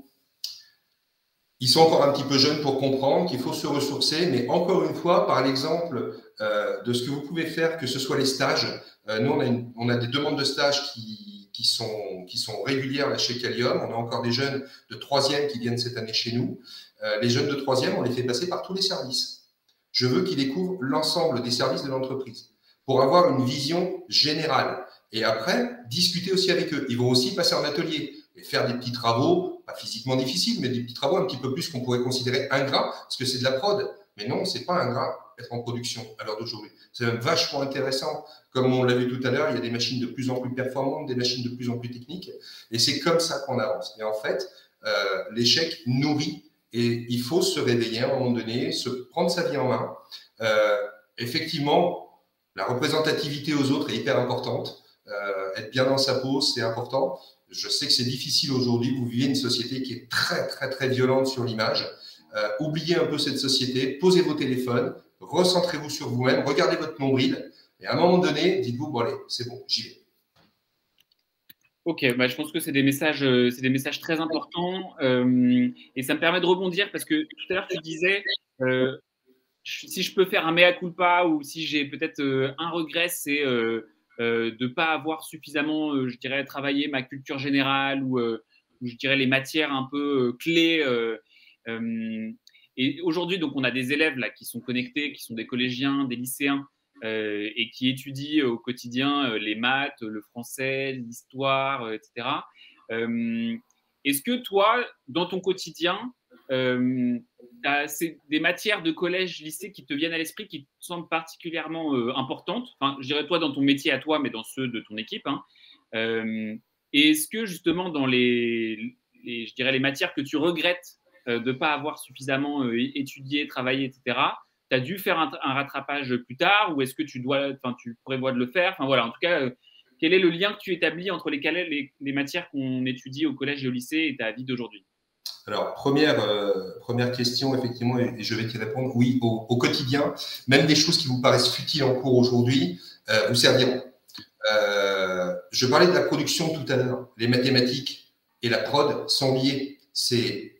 ils sont encore un petit peu jeunes pour comprendre qu'il faut se ressourcer, mais encore une fois, par l'exemple euh, de ce que vous pouvez faire, que ce soit les stages, euh, nous on a, une, on a des demandes de stages qui Qui sont, qui sont régulières là, chez Calium. On a encore des jeunes de troisième qui viennent cette année chez nous. Euh, les jeunes de troisième, on les fait passer par tous les services. Je veux qu'ils découvrent l'ensemble des services de l'entreprise pour avoir une vision générale. Et après, discuter aussi avec eux. Ils vont aussi passer en atelier et faire des petits travaux, pas physiquement difficiles, mais des petits travaux un petit peu plus qu'on pourrait considérer ingrats, parce que c'est de la prod. Mais non, c'est pas ingrat être en production à l'heure d'aujourd'hui. C'est même vachement intéressant. Comme on l'a vu tout à l'heure, il y a des machines de plus en plus performantes, des machines de plus en plus techniques. Et c'est comme ça qu'on avance. Et en fait, euh, l'échec nourrit. Et il faut se réveiller à un moment donné, se prendre sa vie en main. Euh, effectivement, la représentativité aux autres est hyper importante. Euh, être bien dans sa peau, c'est important. Je sais que c'est difficile aujourd'hui. Vous vivez une société qui est très, très, très violente sur l'image. Euh, oubliez un peu cette société, posez vos téléphones, recentrez-vous sur vous-même, regardez votre nombril, et à un moment donné, dites-vous, bon allez, c'est bon, j'y vais. Ok, bah, je pense que c'est des messages, euh, c'est des messages très importants, euh, et ça me permet de rebondir parce que tout à l'heure tu disais, euh, si je peux faire un mea culpa ou si j'ai peut-être euh, un regret, c'est euh, euh, de ne pas avoir suffisamment, euh, je dirais, travaillé ma culture générale ou, euh, ou je dirais les matières un peu euh, clés. Euh, euh, et aujourd'hui, donc, on a des élèves là qui sont connectés, qui sont des collégiens, des lycéens, euh, et qui étudie au quotidien euh, les maths, le français, l'histoire, euh, et cetera. Euh, Est-ce que toi, dans ton quotidien, euh, c'est des matières de collège, lycée qui te viennent à l'esprit, qui te semblent particulièrement euh, importantes? Enfin, je dirais toi dans ton métier à toi, mais dans ceux de ton équipe. Hein. Euh, et est-ce que justement dans les, les, je dirais les matières que tu regrettes euh, de ne pas avoir suffisamment euh, étudié, travaillé, et cetera, tu as dû faire un, un, rattrapage plus tard, ou est-ce que tu, dois, tu prévois de le faire? Enfin voilà, en tout cas, euh, quel est le lien que tu établis entre les, les, les matières qu'on étudie au collège et au lycée et ta vie d'aujourd'hui? Alors, première, euh, première question, effectivement, et, et je vais t'y répondre. Oui, au, au, quotidien, même des choses qui vous paraissent futiles en cours aujourd'hui euh, vous serviront. Euh, je parlais de la production tout à l'heure. Les mathématiques et la prod sont liées. C'est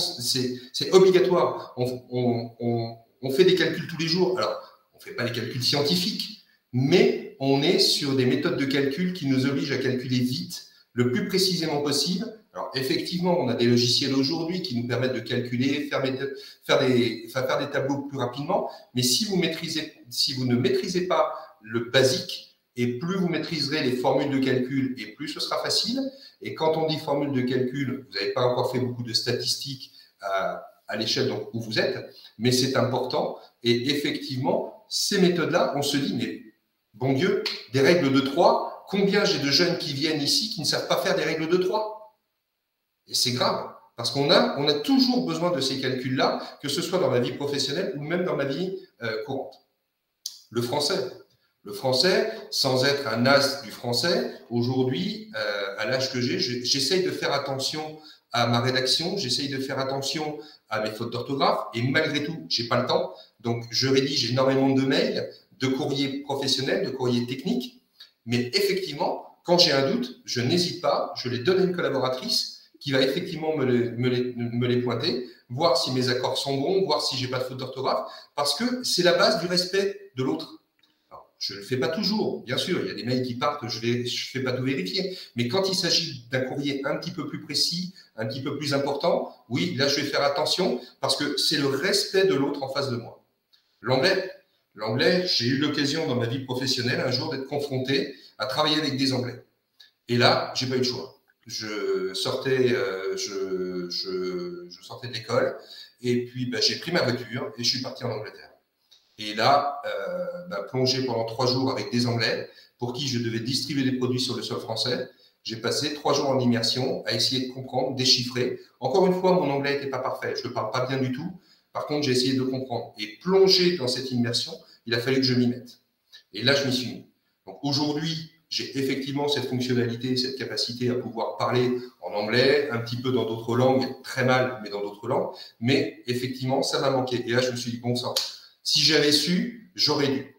obligatoire. On, on, on, on fait des calculs tous les jours. Alors, on ne fait pas des calculs scientifiques, mais on est sur des méthodes de calcul qui nous obligent à calculer vite, le plus précisément possible. Alors, effectivement, on a des logiciels aujourd'hui qui nous permettent de calculer, faire, faire, des, faire des tableaux plus rapidement, mais si vous, maîtrisez, si vous ne maîtrisez pas le basique, et plus vous maîtriserez les formules de calcul, et plus ce sera facile. Et quand on dit formule de calcul, vous n'avez pas encore fait beaucoup de statistiques à, à l'échelle où vous êtes, mais c'est important. Et effectivement, ces méthodes-là, on se dit, mais bon Dieu, des règles de trois, combien j'ai de jeunes qui viennent ici qui ne savent pas faire des règles de trois? Et c'est grave, parce qu'on a, on a toujours besoin de ces calculs-là, que ce soit dans ma vie professionnelle ou même dans ma vie euh, courante. Le français. Le français, sans être un as du français, aujourd'hui, euh, à l'âge que j'ai, j'essaye de faire attention à ma rédaction, j'essaye de faire attention à mes fautes d'orthographe, et malgré tout, je n'ai pas le temps. Donc, je rédige énormément de mails, de courriers professionnels, de courriers techniques. Mais effectivement, quand j'ai un doute, je n'hésite pas, je les donne à une collaboratrice qui va effectivement me les, me les, me les pointer, voir si mes accords sont bons, voir si je n'ai pas de faute d'orthographe, parce que c'est la base du respect de l'autre. Je ne le fais pas toujours, bien sûr, il y a des mails qui partent, je ne fais pas tout vérifier. Mais quand il s'agit d'un courrier un petit peu plus précis, un petit peu plus important, oui, là, je vais faire attention parce que c'est le respect de l'autre en face de moi. L'anglais, l'anglais, j'ai eu l'occasion dans ma vie professionnelle un jour d'être confronté à travailler avec des Anglais. Et là, je n'ai pas eu le choix. Je sortais, euh, je, je, je sortais de l'école et puis ben, j'ai pris ma voiture et je suis parti en Angleterre. Et là, euh, bah, plongé pendant trois jours avec des Anglais pour qui je devais distribuer des produits sur le sol français. J'ai passé trois jours en immersion à essayer de comprendre, déchiffrer. Encore une fois, mon anglais n'était pas parfait. Je ne parle pas bien du tout. Par contre, j'ai essayé de comprendre. Et plongé dans cette immersion, il a fallu que je m'y mette. Et là, je m'y suis mis. Donc aujourd'hui, j'ai effectivement cette fonctionnalité, cette capacité à pouvoir parler en anglais, un petit peu dans d'autres langues, très mal, mais dans d'autres langues. Mais effectivement, ça m'a manqué. Et là, je me suis dit, bon sang, si j'avais su, j'aurais dû.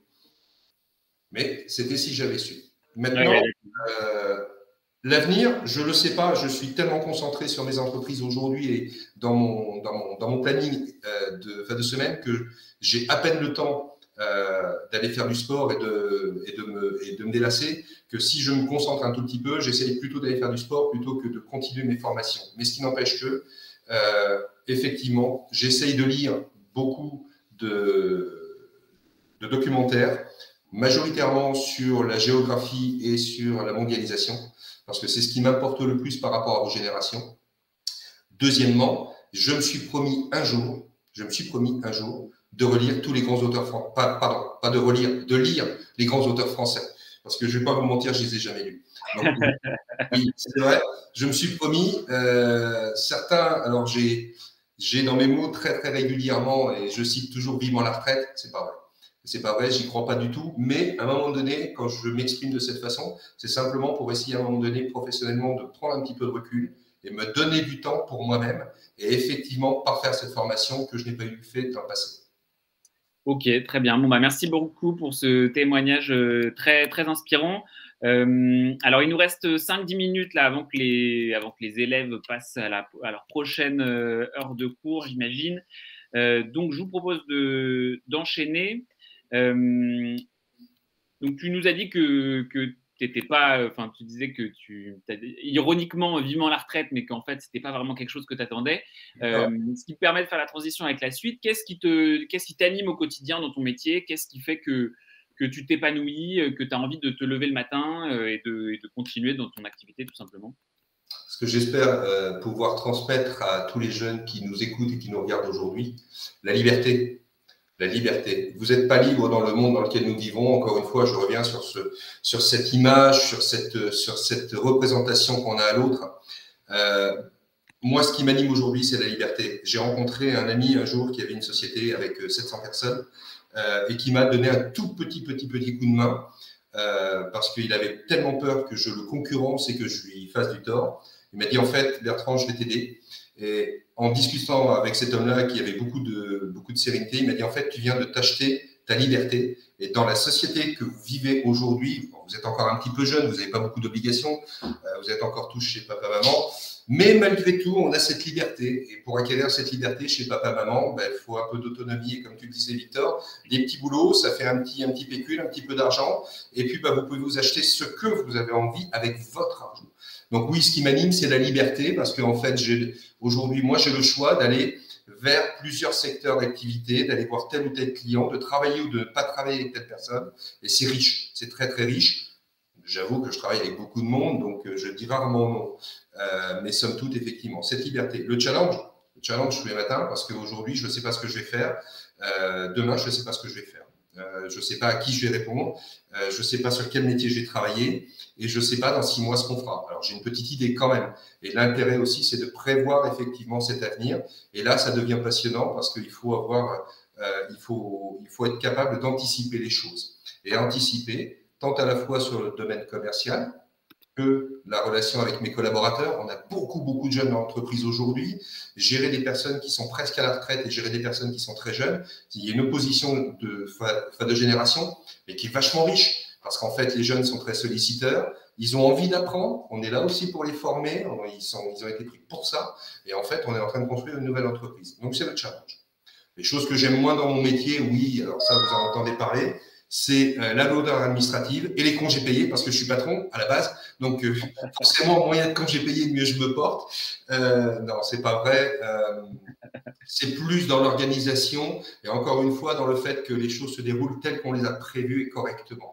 Mais c'était si j'avais su. Maintenant, euh, l'avenir, je ne le sais pas. Je suis tellement concentré sur mes entreprises aujourd'hui et dans mon, dans mon, dans mon planning euh, de fin de semaine que j'ai à peine le temps euh, d'aller faire du sport et de, et, de me, et de me délasser, que si je me concentre un tout petit peu, j'essaye plutôt d'aller faire du sport plutôt que de continuer mes formations. Mais ce qui n'empêche que, euh, effectivement, j'essaye de lire beaucoup de, de documentaires, majoritairement sur la géographie et sur la mondialisation, parce que c'est ce qui m'importe le plus par rapport à vos générations. Deuxièmement, je me suis promis un jour, je me suis promis un jour de relire tous les grands auteurs français, pardon, pas de relire, de lire les grands auteurs français, parce que je ne vais pas vous mentir, je ne les ai jamais lus. Donc, oui, c'est vrai, je me suis promis, euh, certains, alors j'ai J'ai dans mes mots très, très régulièrement, et je cite toujours vivement la retraite, c'est pas vrai. C'est pas vrai, j'y crois pas du tout. Mais à un moment donné, quand je m'exprime de cette façon, c'est simplement pour essayer à un moment donné, professionnellement, de prendre un petit peu de recul et me donner du temps pour moi-même et effectivement parfaire cette formation que je n'ai pas eu fait dans le passé. Ok, très bien. Bon, bah, merci beaucoup pour ce témoignage très, très inspirant. Euh, alors, il nous reste cinq dix minutes là, avant, que les, avant que les élèves passent à, la, à leur prochaine heure de cours, j'imagine. Euh, donc, je vous propose de, d'enchaîner. Euh, donc, tu nous as dit que, que t'étais pas, enfin, tu disais que tu, ironiquement, vivement la retraite, mais qu'en fait, c'était pas vraiment quelque chose que tu attendais. Euh, ce qui te permet de faire la transition avec la suite. Qu'est-ce qui te, qu'est-ce qui t'anime au quotidien dans ton métier? Qu'est-ce qui fait que, que tu t'épanouis, que tu as envie de te lever le matin et de, et de continuer dans ton activité tout simplement? Ce que j'espère euh, pouvoir transmettre à tous les jeunes qui nous écoutent et qui nous regardent aujourd'hui, la liberté. La liberté. Vous n'êtes pas libre dans le monde dans lequel nous vivons. Encore une fois, je reviens sur, ce, sur cette image, sur cette, sur cette représentation qu'on a à l'autre. Euh, moi, ce qui m'anime aujourd'hui, c'est la liberté. J'ai rencontré un ami un jour qui avait une société avec sept cents personnes euh, et qui m'a donné un tout petit, petit, petit coup de main euh, parce qu'il avait tellement peur que je le concurrence et que je lui fasse du tort. Il m'a dit, en fait, Bertrand, je vais t'aider. Et en discutant avec cet homme-là qui avait beaucoup de, beaucoup de sérénité, il m'a dit, en fait, tu viens de t'acheter ta liberté. Et dans la société que vous vivez aujourd'hui, vous êtes encore un petit peu jeune, vous n'avez pas beaucoup d'obligations, euh, vous êtes encore tous chez papa-maman, mais malgré tout, on a cette liberté. Et pour acquérir cette liberté chez papa-maman, ben, il faut un peu d'autonomie. Et comme tu le disais, Victor, des petits boulots, ça fait un petit, un petit pécule, un petit peu d'argent. Et puis, ben, vous pouvez vous acheter ce que vous avez envie avec votre argent. Donc oui, ce qui m'anime, c'est la liberté, parce qu'en fait, aujourd'hui, moi, j'ai le choix d'aller vers plusieurs secteurs d'activité, d'aller voir tel ou tel client, de travailler ou de ne pas travailler avec telle personne. Et c'est riche, c'est très, très riche. J'avoue que je travaille avec beaucoup de monde, donc je dis rarement non. Euh, mais somme toute, effectivement, cette liberté. Le challenge, le challenge tous les matins, parce qu'aujourd'hui, je ne sais pas ce que je vais faire. Euh, demain, je ne sais pas ce que je vais faire. Euh, je ne sais pas à qui je vais répondre, euh, je ne sais pas sur quel métier je vais travailler et je ne sais pas dans six mois ce qu'on fera. Alors, j'ai une petite idée quand même. Et l'intérêt aussi, c'est de prévoir effectivement cet avenir. Et là, ça devient passionnant parce qu'il faut avoir, euh, il faut, il faut être capable d'anticiper les choses. Et anticiper, tant à la fois sur le domaine commercial que la relation avec mes collaborateurs. On a beaucoup, beaucoup de jeunes dans l'entreprise aujourd'hui. Gérer des personnes qui sont presque à la retraite et gérer des personnes qui sont très jeunes, il y a une opposition de, de génération, mais qui est vachement riche. Parce qu'en fait, les jeunes sont très solliciteurs. Ils ont envie d'apprendre. On est là aussi pour les former. Ils, sont, ils ont été pris pour ça. Et en fait, on est en train de construire une nouvelle entreprise. Donc, c'est le challenge. Les choses que j'aime moins dans mon métier, oui, alors ça, vous en entendez parler, c'est euh, la lourdeur administrative et les congés payés, parce que je suis patron à la base. Donc, euh, forcément, moyen de congés payés, mieux je me porte. Euh, non, c'est pas vrai. Euh, c'est plus dans l'organisation et encore une fois, dans le fait que les choses se déroulent telles qu'on les a prévues et correctement.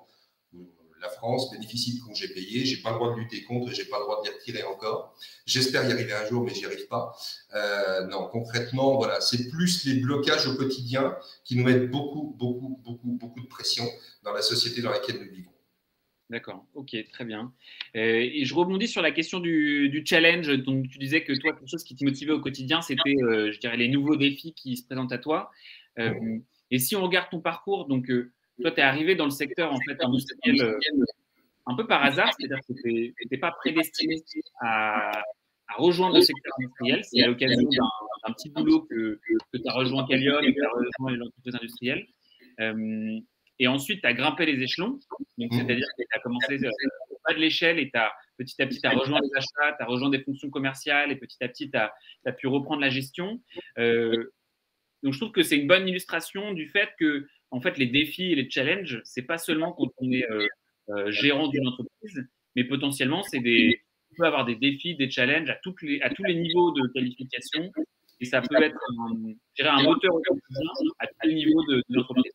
La France bénéficie de congés payés. Je n'ai pas le droit de lutter contre et je n'ai pas le droit de les retirer encore. J'espère y arriver un jour, mais j'y arrive pas. Euh, non, concrètement, voilà, c'est plus les blocages au quotidien qui nous mettent beaucoup, beaucoup, beaucoup, beaucoup de pression dans la société dans laquelle nous vivons. D'accord, ok, très bien. Euh, et je rebondis sur la question du, du challenge. Donc, tu disais que toi, quelque chose qui te motivait au quotidien, c'était, euh, je dirais, les nouveaux défis qui se présentent à toi. Euh, et si on regarde ton parcours, donc, euh, toi, tu es arrivé dans le secteur en fait, industriel euh, un peu par hasard, c'est-à-dire que tu n'étais pas prédestiné à, à rejoindre le secteur industriel. C'est à l'occasion d'un petit boulot que, que tu as rejoint Calium et que tu as rejoint l'entreprise industrielle. Euh, et ensuite, tu as grimpé les échelons. Donc, c'est-à-dire que tu as commencé euh, au bas de l'échelle et as, petit à petit, tu as rejoint les achats, tu as rejoint des fonctions commerciales et petit à petit, tu as, as pu reprendre la gestion. Euh, donc, je trouve que c'est une bonne illustration du fait que en fait, les défis et les challenges, c'est pas seulement quand on est euh, euh, gérant d'une entreprise, mais potentiellement, c'est des, on peut avoir des défis, des challenges à, toutes les, à tous les niveaux de qualification, et ça peut être un, je dirais, un moteur au quotidien à tous les niveaux de, de l'entreprise.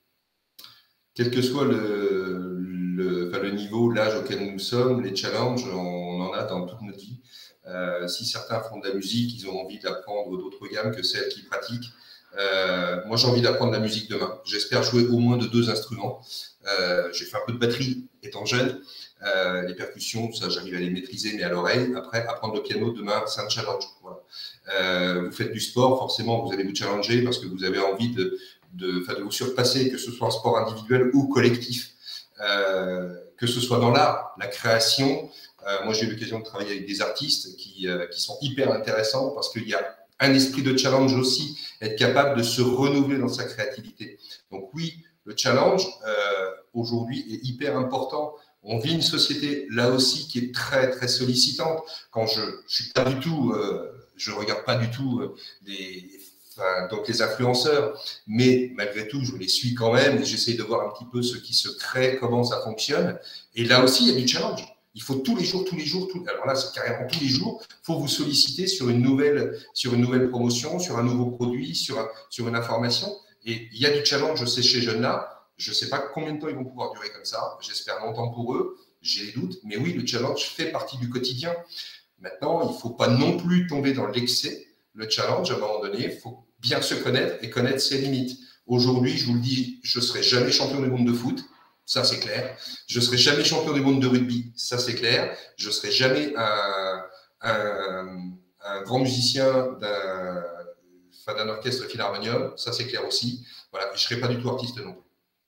Quel que soit le, le, enfin, le niveau, l'âge auquel nous sommes, les challenges, on en a dans toute notre vie. Euh, si certains font de la musique, ils ont envie d'apprendre d'autres gammes que celles qu'ils pratiquent. Euh, moi, j'ai envie d'apprendre la musique demain. J'espère jouer au moins de deux instruments. Euh, j'ai fait un peu de batterie étant jeune. Euh, les percussions, ça, j'arrive à les maîtriser, mais à l'oreille. Après, apprendre le piano demain, c'est un challenge. Voilà. Euh, vous faites du sport, forcément, vous allez vous challenger parce que vous avez envie de, de, de vous surpasser, que ce soit un sport individuel ou collectif. Euh, que ce soit dans l'art, la création. Euh, moi, j'ai eu l'occasion de travailler avec des artistes qui, euh, qui sont hyper intéressants parce qu'il y a un esprit de challenge aussi, être capable de se renouveler dans sa créativité. Donc oui, le challenge, euh, aujourd'hui, est hyper important. On vit une société, là aussi, qui est très, très sollicitante. Quand je ne suis pas du tout, euh, je ne regarde pas du tout euh, les, enfin, donc les influenceurs, mais malgré tout, je les suis quand même et j'essaie de voir un petit peu ce qui se crée, comment ça fonctionne. Et là aussi, il y a du challenge. Il faut tous les jours, tous les jours, tous, alors là, c'est carrément tous les jours, il faut vous solliciter sur une nouvelle, sur une nouvelle promotion, sur un nouveau produit, sur, un, sur une information. Et il y a du challenge, je sais, chez jeunes là, Je ne sais pas combien de temps ils vont pouvoir durer comme ça. J'espère longtemps pour eux. J'ai des doutes. Mais oui, le challenge fait partie du quotidien. Maintenant, il ne faut pas non plus tomber dans l'excès. Le challenge, à un moment donné, il faut bien se connaître et connaître ses limites. Aujourd'hui, je vous le dis, je ne serai jamais champion du monde de foot. Ça, c'est clair. Je ne serai jamais champion du monde de rugby. Ça, c'est clair. Je ne serai jamais un, un, un grand musicien d'un enfin, d'un orchestre philharmonium. Ça, c'est clair aussi. Voilà. Et je ne serai pas du tout artiste non plus.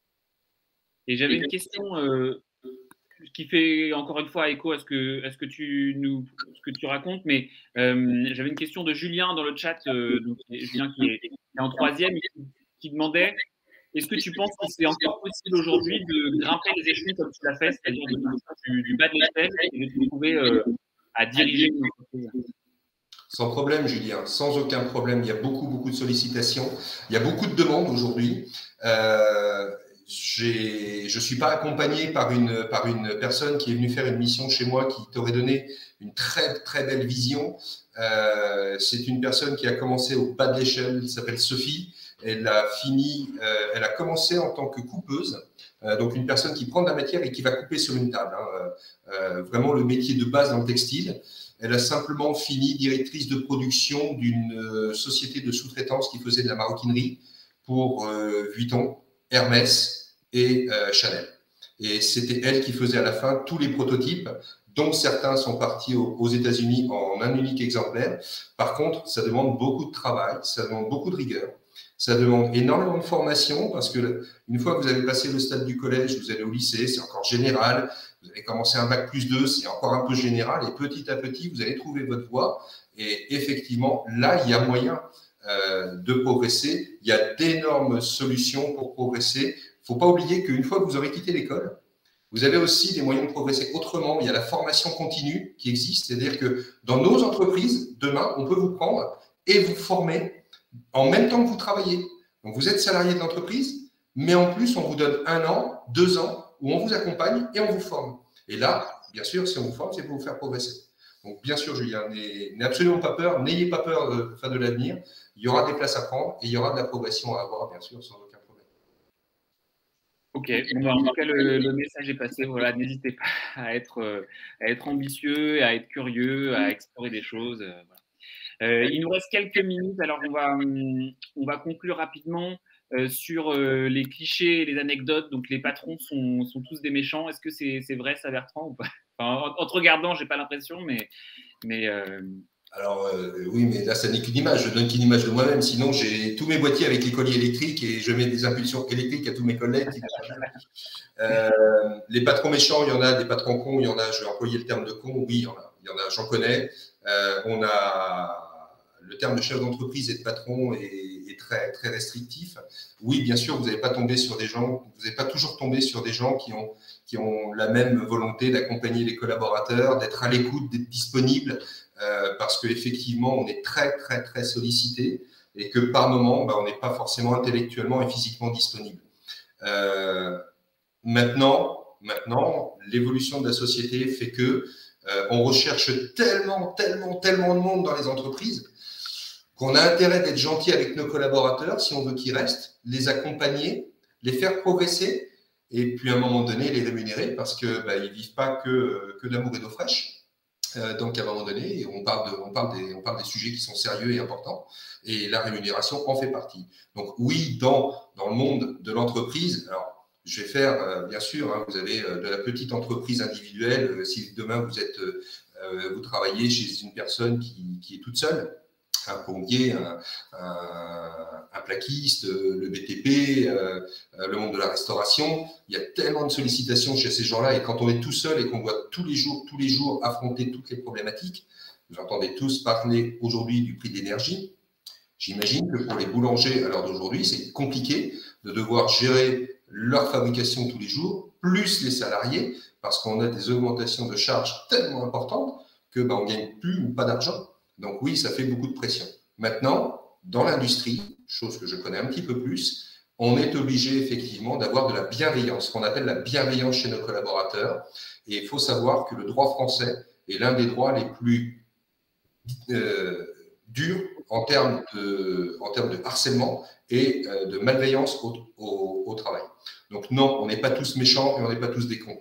Et j'avais une question euh, qui fait encore une fois écho à ce que, à ce que, tu, nous, ce que tu racontes, mais euh, j'avais une question de Julien dans le chat, euh, donc, Julien qui est, qui est en troisième, qui, qui demandait est-ce que tu penses que c'est encore possible aujourd'hui de grimper les échelons comme tu l'as fait, c'est-à-dire de partir du, du bas de l'échelle et de te trouver euh, à diriger une entreprise? Sans problème, Julien, sans aucun problème. Il y a beaucoup, beaucoup de sollicitations. Il y a beaucoup de demandes aujourd'hui. Euh, je ne suis pas accompagné par une, par une personne qui est venue faire une mission chez moi qui t'aurait donné une très, très belle vision. Euh, c'est une personne qui a commencé au bas de l'échelle, elle s'appelle Sophie. Elle a fini, euh, elle a commencé en tant que coupeuse. Euh, donc, une personne qui prend de la matière et qui va couper sur une table. Hein. Euh, vraiment le métier de base dans le textile. Elle a simplement fini directrice de production d'une société de sous-traitance qui faisait de la maroquinerie pour euh, Vuitton, Hermès et euh, Chanel. Et c'était elle qui faisait à la fin tous les prototypes, dont certains sont partis aux, aux États-Unis en un unique exemplaire. Par contre, ça demande beaucoup de travail, ça demande beaucoup de rigueur. Ça demande énormément de formation parce que une fois que vous avez passé le stade du collège, vous allez au lycée, c'est encore général. Vous allez commencer un bac plus deux, c'est encore un peu général. Et petit à petit, vous allez trouver votre voie. Et effectivement, là, il y a moyen euh, de progresser. Il y a d'énormes solutions pour progresser. Il ne faut pas oublier qu'une fois que vous aurez quitté l'école, vous avez aussi des moyens de progresser autrement. Il y a la formation continue qui existe. C'est-à-dire que dans nos entreprises, demain, on peut vous prendre et vous former en même temps que vous travaillez. Donc, vous êtes salarié de l'entreprise, mais en plus, on vous donne un an, deux ans, où on vous accompagne et on vous forme. Et là, bien sûr, si on vous forme, c'est pour vous faire progresser. Donc, bien sûr, Julien, n'ayez absolument pas peur, n'ayez pas peur de, enfin, de l'avenir. Il y aura des places à prendre et il y aura de la progression à avoir, bien sûr, sans aucun problème. Ok, bon, bah, en tout cas, le, le message est passé. Voilà, n'hésitez pas à être, à être ambitieux, à être curieux, à explorer des choses. Voilà. Euh, il nous reste quelques minutes, alors on va, on va conclure rapidement euh, sur euh, les clichés et les anecdotes. Donc les patrons sont, sont tous des méchants. Est-ce que c'est c'est vrai ça, Bertrand, ou pas? Enfin, en, en te regardant, j'ai pas l'impression, mais… mais euh... Alors euh, oui, mais là, ça n'est qu'une image. Je donne qu'une image de moi-même. Sinon, j'ai tous mes boîtiers avec les colliers électriques et je mets des impulsions électriques à tous mes collègues. euh, les patrons méchants, il y en a. Des patrons cons, il y en a. Je vais employer le terme de con. Oui, il y en a. Il y en a. J'en connais. Euh, on a… Le terme de chef d'entreprise et de patron est, est très, très restrictif. Oui, bien sûr, vous n'allez pas tomber sur des gens, vous n'allez pas toujours tomber sur des gens qui ont, qui ont la même volonté d'accompagner les collaborateurs, d'être à l'écoute, d'être disponible, euh, parce qu'effectivement, on est très, très, très sollicité et que par moment, bah, on n'est pas forcément intellectuellement et physiquement disponible. Euh, maintenant, maintenant l'évolution de la société fait que euh, on recherche tellement, tellement, tellement de monde dans les entreprises qu'on a intérêt d'être gentil avec nos collaborateurs si on veut qu'ils restent, les accompagner, les faire progresser et puis à un moment donné les rémunérer parce qu'ils bah, ne vivent pas que, que d'amour et d'eau fraîche. Euh, donc à un moment donné, on parle, de, on, parle des, on parle des sujets qui sont sérieux et importants et la rémunération en fait partie. Donc oui, dans, dans le monde de l'entreprise, alors je vais faire, euh, bien sûr, hein, vous avez euh, de la petite entreprise individuelle, euh, si demain vous, êtes, euh, vous travaillez chez une personne qui, qui est toute seule, un plombier, un, un, un plaquiste, le B T P, euh, le monde de la restauration. Il y a tellement de sollicitations chez ces gens-là et quand on est tout seul et qu'on doit tous les jours, tous les jours affronter toutes les problématiques, vous entendez tous parler aujourd'hui du prix de l'énergie. J'imagine que pour les boulangers à l'heure d'aujourd'hui, c'est compliqué de devoir gérer leur fabrication tous les jours, plus les salariés, parce qu'on a des augmentations de charges tellement importantes que ben, on ne gagne plus ou pas d'argent. Donc oui, ça fait beaucoup de pression. Maintenant, dans l'industrie, chose que je connais un petit peu plus, on est obligé effectivement d'avoir de la bienveillance, ce qu'on appelle la bienveillance chez nos collaborateurs. Et il faut savoir que le droit français est l'un des droits les plus euh, durs en termes de, en termes de harcèlement et euh, de malveillance au, au, au travail. Donc non, on n'est pas tous méchants et on n'est pas tous des cons.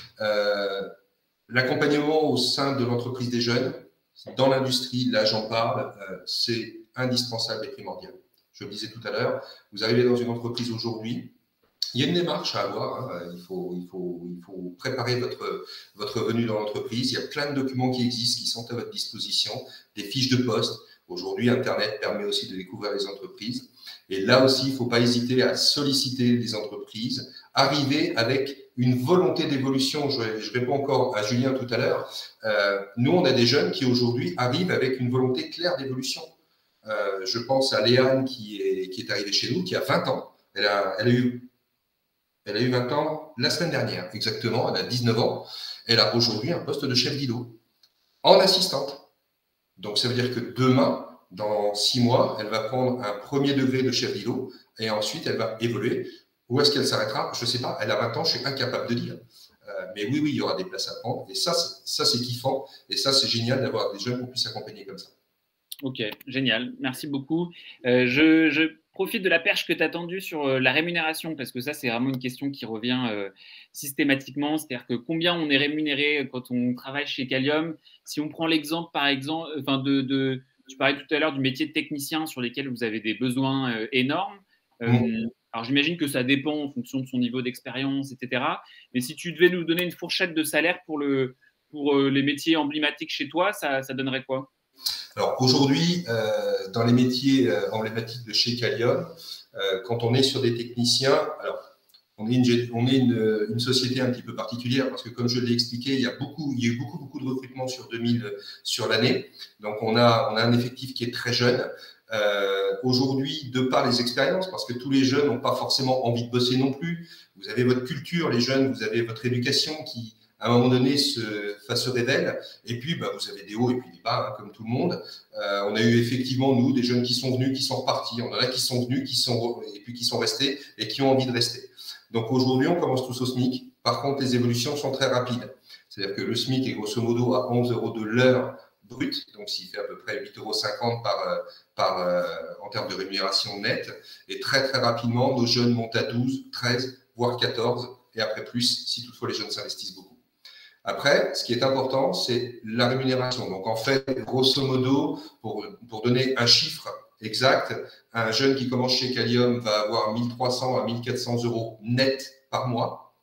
Euh, L'accompagnement au sein de l'entreprise des jeunes, dans l'industrie, là j'en parle, euh, c'est indispensable et primordial. Je le disais tout à l'heure, vous arrivez dans une entreprise aujourd'hui, il y a une démarche à avoir, hein. il, faut, il, faut, il faut préparer votre, votre venue dans l'entreprise. Il y a plein de documents qui existent, qui sont à votre disposition, des fiches de poste. Aujourd'hui, Internet permet aussi de découvrir les entreprises. Et là aussi, il ne faut pas hésiter à solliciter les entreprises, arriver avec une volonté d'évolution. Je, je réponds encore à Julien tout à l'heure. Euh, nous, on a des jeunes qui aujourd'hui arrivent avec une volonté claire d'évolution. Euh, je pense à Léane qui est, qui est arrivée chez nous, qui a vingt ans. Elle a, elle a eu Elle a eu vingt ans la semaine dernière, exactement. Elle a dix-neuf ans. Elle a aujourd'hui un poste de chef d'îlot en assistante. Donc, ça veut dire que demain, dans six mois, elle va prendre un premier degré de chef d'îlot et ensuite, elle va évoluer. Où est-ce qu'elle s'arrêtera? Je ne sais pas. Elle a vingt ans, je suis incapable de dire. Euh, mais oui, oui, il y aura des places à prendre. Et ça, ça c'est kiffant. Et ça, c'est génial d'avoir des jeunes qu'on puisse accompagner comme ça. Ok, génial. Merci beaucoup. Euh, je, je profite de la perche que tu as tendue sur euh, la rémunération, parce que ça, c'est vraiment une question qui revient euh, systématiquement. C'est-à-dire que combien on est rémunéré quand on travaille chez Calium. Si on prend l'exemple, par exemple, enfin de, de, tu parlais tout à l'heure du métier de technicien sur lesquels vous avez des besoins euh, énormes. Euh, mmh. Alors, j'imagine que ça dépend en fonction de son niveau d'expérience, et cetera. Mais si tu devais nous donner une fourchette de salaire pour, le, pour euh, les métiers emblématiques chez toi, ça, ça donnerait quoi? Alors aujourd'hui, euh, dans les métiers euh, emblématiques de chez Calium, euh, quand on est sur des techniciens, alors on est, une, on est une, une société un petit peu particulière parce que comme je l'ai expliqué, il y a beaucoup, il y a eu beaucoup, beaucoup de recrutements sur deux mille sur l'année. Donc on a, on a un effectif qui est très jeune. Euh, aujourd'hui, de par les expériences, parce que tous les jeunes n'ont pas forcément envie de bosser non plus. Vous avez votre culture, les jeunes, vous avez votre éducation qui à un moment donné, se, enfin, se révèle. Et puis, bah, vous avez des hauts et puis des bas, hein, comme tout le monde. Euh, on a eu effectivement, nous, des jeunes qui sont venus, qui sont repartis. On en a qui sont venus, qui sont, et puis qui sont restés et qui ont envie de rester. Donc aujourd'hui, on commence tous au SMIC. Par contre, les évolutions sont très rapides. C'est-à-dire que le SMIC est grosso modo à onze euros de l'heure brute, donc s'il fait à peu près huit euros cinquante par, par, euh, en termes de rémunération nette. Et très, très rapidement, nos jeunes montent à douze, treize, voire quatorze, et après plus, si toutefois les jeunes s'investissent beaucoup. Après, ce qui est important, c'est la rémunération. Donc, en fait, grosso modo, pour, pour donner un chiffre exact, un jeune qui commence chez Calium va avoir mille trois cents à mille quatre cents euros net par mois.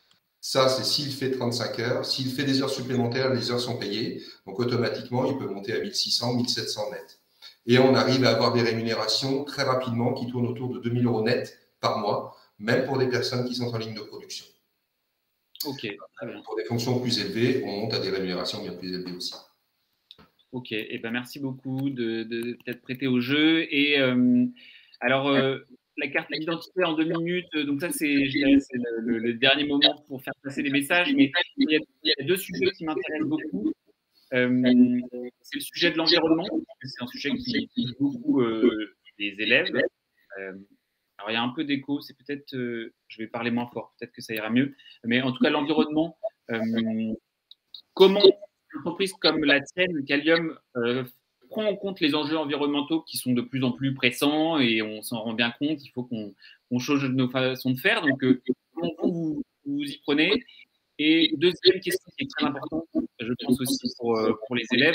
Ça, c'est s'il fait trente-cinq heures. S'il fait des heures supplémentaires, les heures sont payées. Donc, automatiquement, il peut monter à mille six cents, mille sept cents net. Et on arrive à avoir des rémunérations très rapidement qui tournent autour de deux mille euros net par mois, même pour des personnes qui sont en ligne de production. Ok. Pour des fonctions plus élevées, on monte à des rémunérations bien plus élevées aussi. Ok, et eh ben merci beaucoup de, de t'être prêté au jeu. Et euh, alors, euh, la carte d'identité en deux minutes, donc ça, c'est le, le, le dernier moment pour faire passer les messages. Mais il y a, il y a deux sujets qui m'intéressent beaucoup. Euh, c'est le sujet de l'environnement, c'est un sujet qui touche beaucoup euh, les élèves. Euh, alors, il y a un peu d'écho, c'est peut-être, euh, je vais parler moins fort, peut-être que ça ira mieux. Mais en tout cas, l'environnement, euh, comment une entreprise comme la tienne, Calium, euh, prend en compte les enjeux environnementaux qui sont de plus en plus pressants et on s'en rend bien compte, il faut qu'on on change nos façons de faire. Donc, euh, comment vous, vous vous y prenez? Et deuxième question qui est très importante, je pense aussi pour, pour les élèves,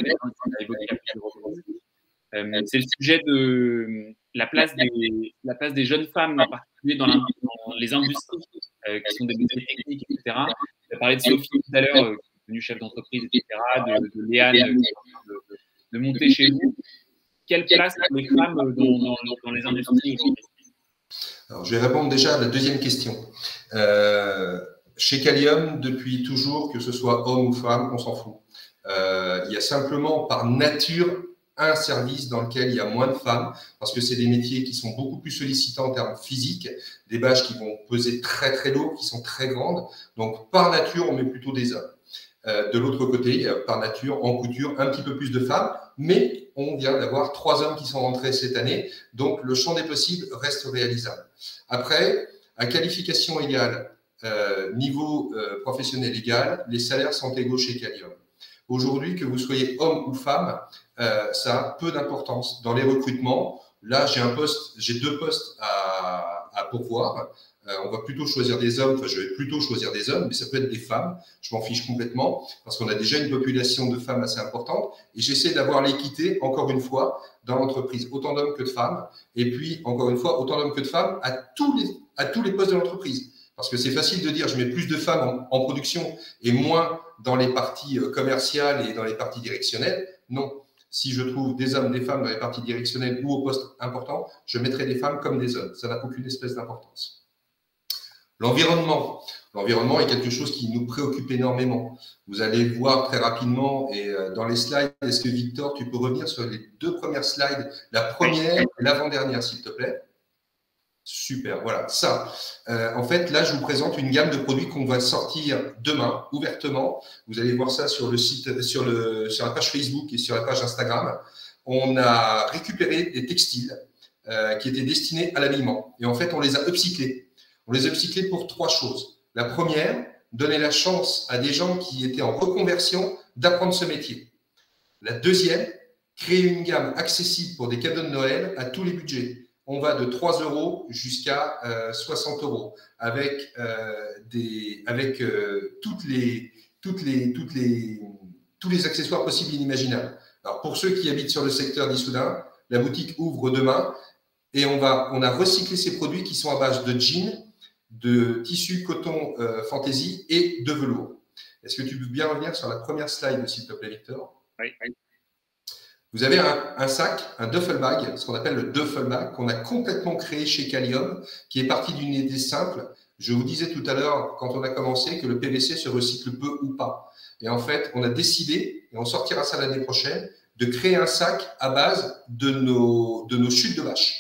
euh, c'est le sujet de la place, des, la place des jeunes femmes, en particulier dans, dans les industries, euh, qui sont des métiers techniques, et cetera. Tu as parlé de Sophie tout à l'heure, euh, qui est devenue chef d'entreprise, et cetera, de, de Léane, de, de, de monter chez vous. Quelle place pour les femmes dans, dans, dans les industries aujourd'hui? Alors, je vais répondre déjà à la deuxième question. Euh, Chez Calium, depuis toujours, que ce soit homme ou femme, on s'en fout. Euh, il y a simplement par nature un service dans lequel il y a moins de femmes, parce que c'est des métiers qui sont beaucoup plus sollicitants en termes physiques, des bâches qui vont peser très très lourd, qui sont très grandes. Donc par nature, on met plutôt des hommes. Euh, de l'autre côté, il y a par nature, en couture, un petit peu plus de femmes, mais on vient d'avoir trois hommes qui sont rentrés cette année, donc le champ des possibles reste réalisable. Après, à qualification égale, Euh, niveau euh, professionnel égal, les salaires sont égaux chez Calium. Aujourd'hui, que vous soyez homme ou femme, euh, ça a peu d'importance. Dans les recrutements, là, j'ai un poste, j'ai deux postes à, à pourvoir. Euh, on va plutôt choisir des hommes, enfin je vais plutôt choisir des hommes, mais ça peut être des femmes, je m'en fiche complètement, parce qu'on a déjà une population de femmes assez importante, et j'essaie d'avoir l'équité, encore une fois, dans l'entreprise, autant d'hommes que de femmes, et puis, encore une fois, autant d'hommes que de femmes à tous les, à tous les postes de l'entreprise. Parce que c'est facile de dire, je mets plus de femmes en, en production et moins dans les parties commerciales et dans les parties directionnelles. Non. Si je trouve des hommes, des femmes dans les parties directionnelles ou au poste important, je mettrai des femmes comme des hommes. Ça n'a aucune espèce d'importance. L'environnement. L'environnement est quelque chose qui nous préoccupe énormément. Vous allez voir très rapidement, et dans les slides, est-ce que Victor, tu peux revenir sur les deux premières slides, la première et l'avant-dernière, s'il te plaît? Super, voilà, ça. Euh, en fait, là, je vous présente une gamme de produits qu'on va sortir demain, ouvertement. Vous allez voir ça sur le site, sur, le, sur la page Facebook et sur la page Instagram. On a récupéré des textiles euh, qui étaient destinés à l'habillement. Et en fait, on les a upcyclés. On les a upcyclés pour trois choses. La première, donner la chance à des gens qui étaient en reconversion d'apprendre ce métier. La deuxième, créer une gamme accessible pour des cadeaux de Noël à tous les budgets. On va de trois euros jusqu'à euh, soixante euros avec, euh, des, avec euh, toutes les, toutes les, toutes les, tous les accessoires possibles et inimaginables. Alors, pour ceux qui habitent sur le secteur d'Issoudun, la boutique ouvre demain et on, va, on a recyclé ces produits qui sont à base de jeans, de tissu coton euh, fantaisie et de velours. Est-ce que tu peux bien revenir sur la première slide, s'il te plaît, Victor? Oui, oui. Vous avez un, un sac, un duffel bag, ce qu'on appelle le duffel bag, qu'on a complètement créé chez Calium, qui est parti d'une idée simple. Je vous disais tout à l'heure, quand on a commencé, que le P V C se recycle peu ou pas. Et en fait, on a décidé, et on sortira ça l'année prochaine, de créer un sac à base de nos, de nos chutes de vaches.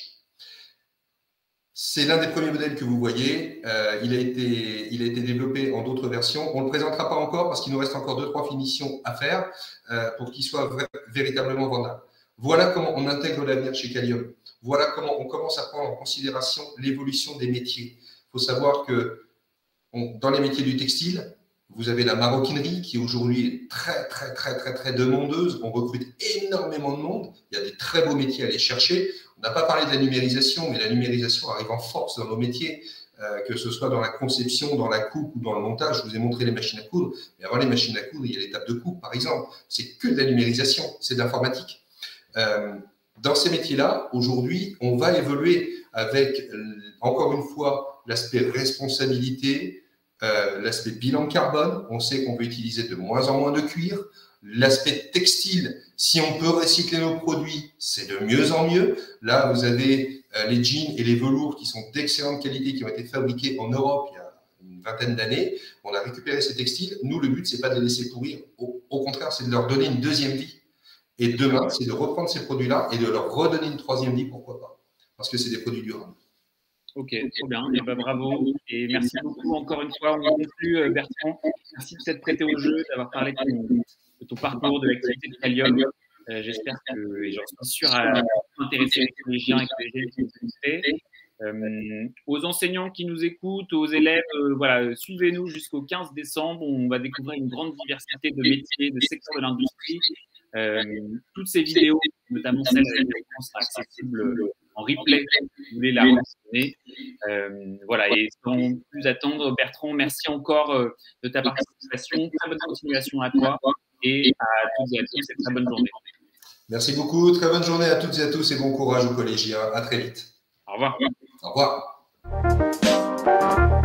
C'est l'un des premiers modèles que vous voyez. Euh, il, a été, il a été développé en d'autres versions. On ne le présentera pas encore parce qu'il nous reste encore deux, trois finitions à faire euh, pour qu'il soit vrai, véritablement vendable. Voilà comment on intègre l'avenir chez Calium. Voilà comment on commence à prendre en considération l'évolution des métiers. Il faut savoir que on, dans les métiers du textile, vous avez la maroquinerie qui aujourd'hui est très, très, très, très, très demandeuse. On recrute énormément de monde. Il y a des très beaux métiers à aller chercher. On n'a pas parlé de la numérisation, mais la numérisation arrive en force dans nos métiers, euh, que ce soit dans la conception, dans la coupe ou dans le montage. Je vous ai montré les machines à coudre, mais avant les machines à coudre, il y a l'étape de coupe, par exemple. C'est que de la numérisation, c'est de l'informatique. Euh, dans ces métiers-là, aujourd'hui, on va évoluer avec, encore une fois, l'aspect responsabilité, euh, l'aspect bilan carbone. On sait qu'on peut utiliser de moins en moins de cuir. L'aspect textile, si on peut recycler nos produits, c'est de mieux en mieux. Là, vous avez euh, les jeans et les velours qui sont d'excellente qualité, qui ont été fabriqués en Europe il y a une vingtaine d'années. On a récupéré ces textiles. Nous, le but, c'est pas de les laisser pourrir. Au, au contraire, c'est de leur donner une deuxième vie. Et demain, c'est de reprendre ces produits-là et de leur redonner une troisième vie, pourquoi pas. Parce que c'est des produits durables. Ok, trop bien. Et ben, bravo. Et merci beaucoup encore une fois. On conclut, Bertrand. Merci de s'être prêté au jeu, d'avoir parlé de ton, de ton parcours, de l'activité de Calium. Euh, J'espère que, et j'en suis sûr, à intéresser les collégiens et collégiennes qui nous écoutent. Euh, aux enseignants qui nous écoutent, aux élèves, euh, voilà, suivez-nous jusqu'au quinze décembre. On va découvrir une grande diversité de métiers, de secteurs de l'industrie. Euh, toutes ces vidéos, notamment celle avec l'écran, sera accessible en replay si vous voulez la regarder. Euh, voilà, et sans plus attendre, Bertrand, merci encore euh, de ta participation. Très bonne continuation à toi et à toutes et à tous. Et très bonne journée. Merci beaucoup. Très bonne journée à toutes et à tous et bon courage aux collégiens. À très vite. Au revoir. Au revoir.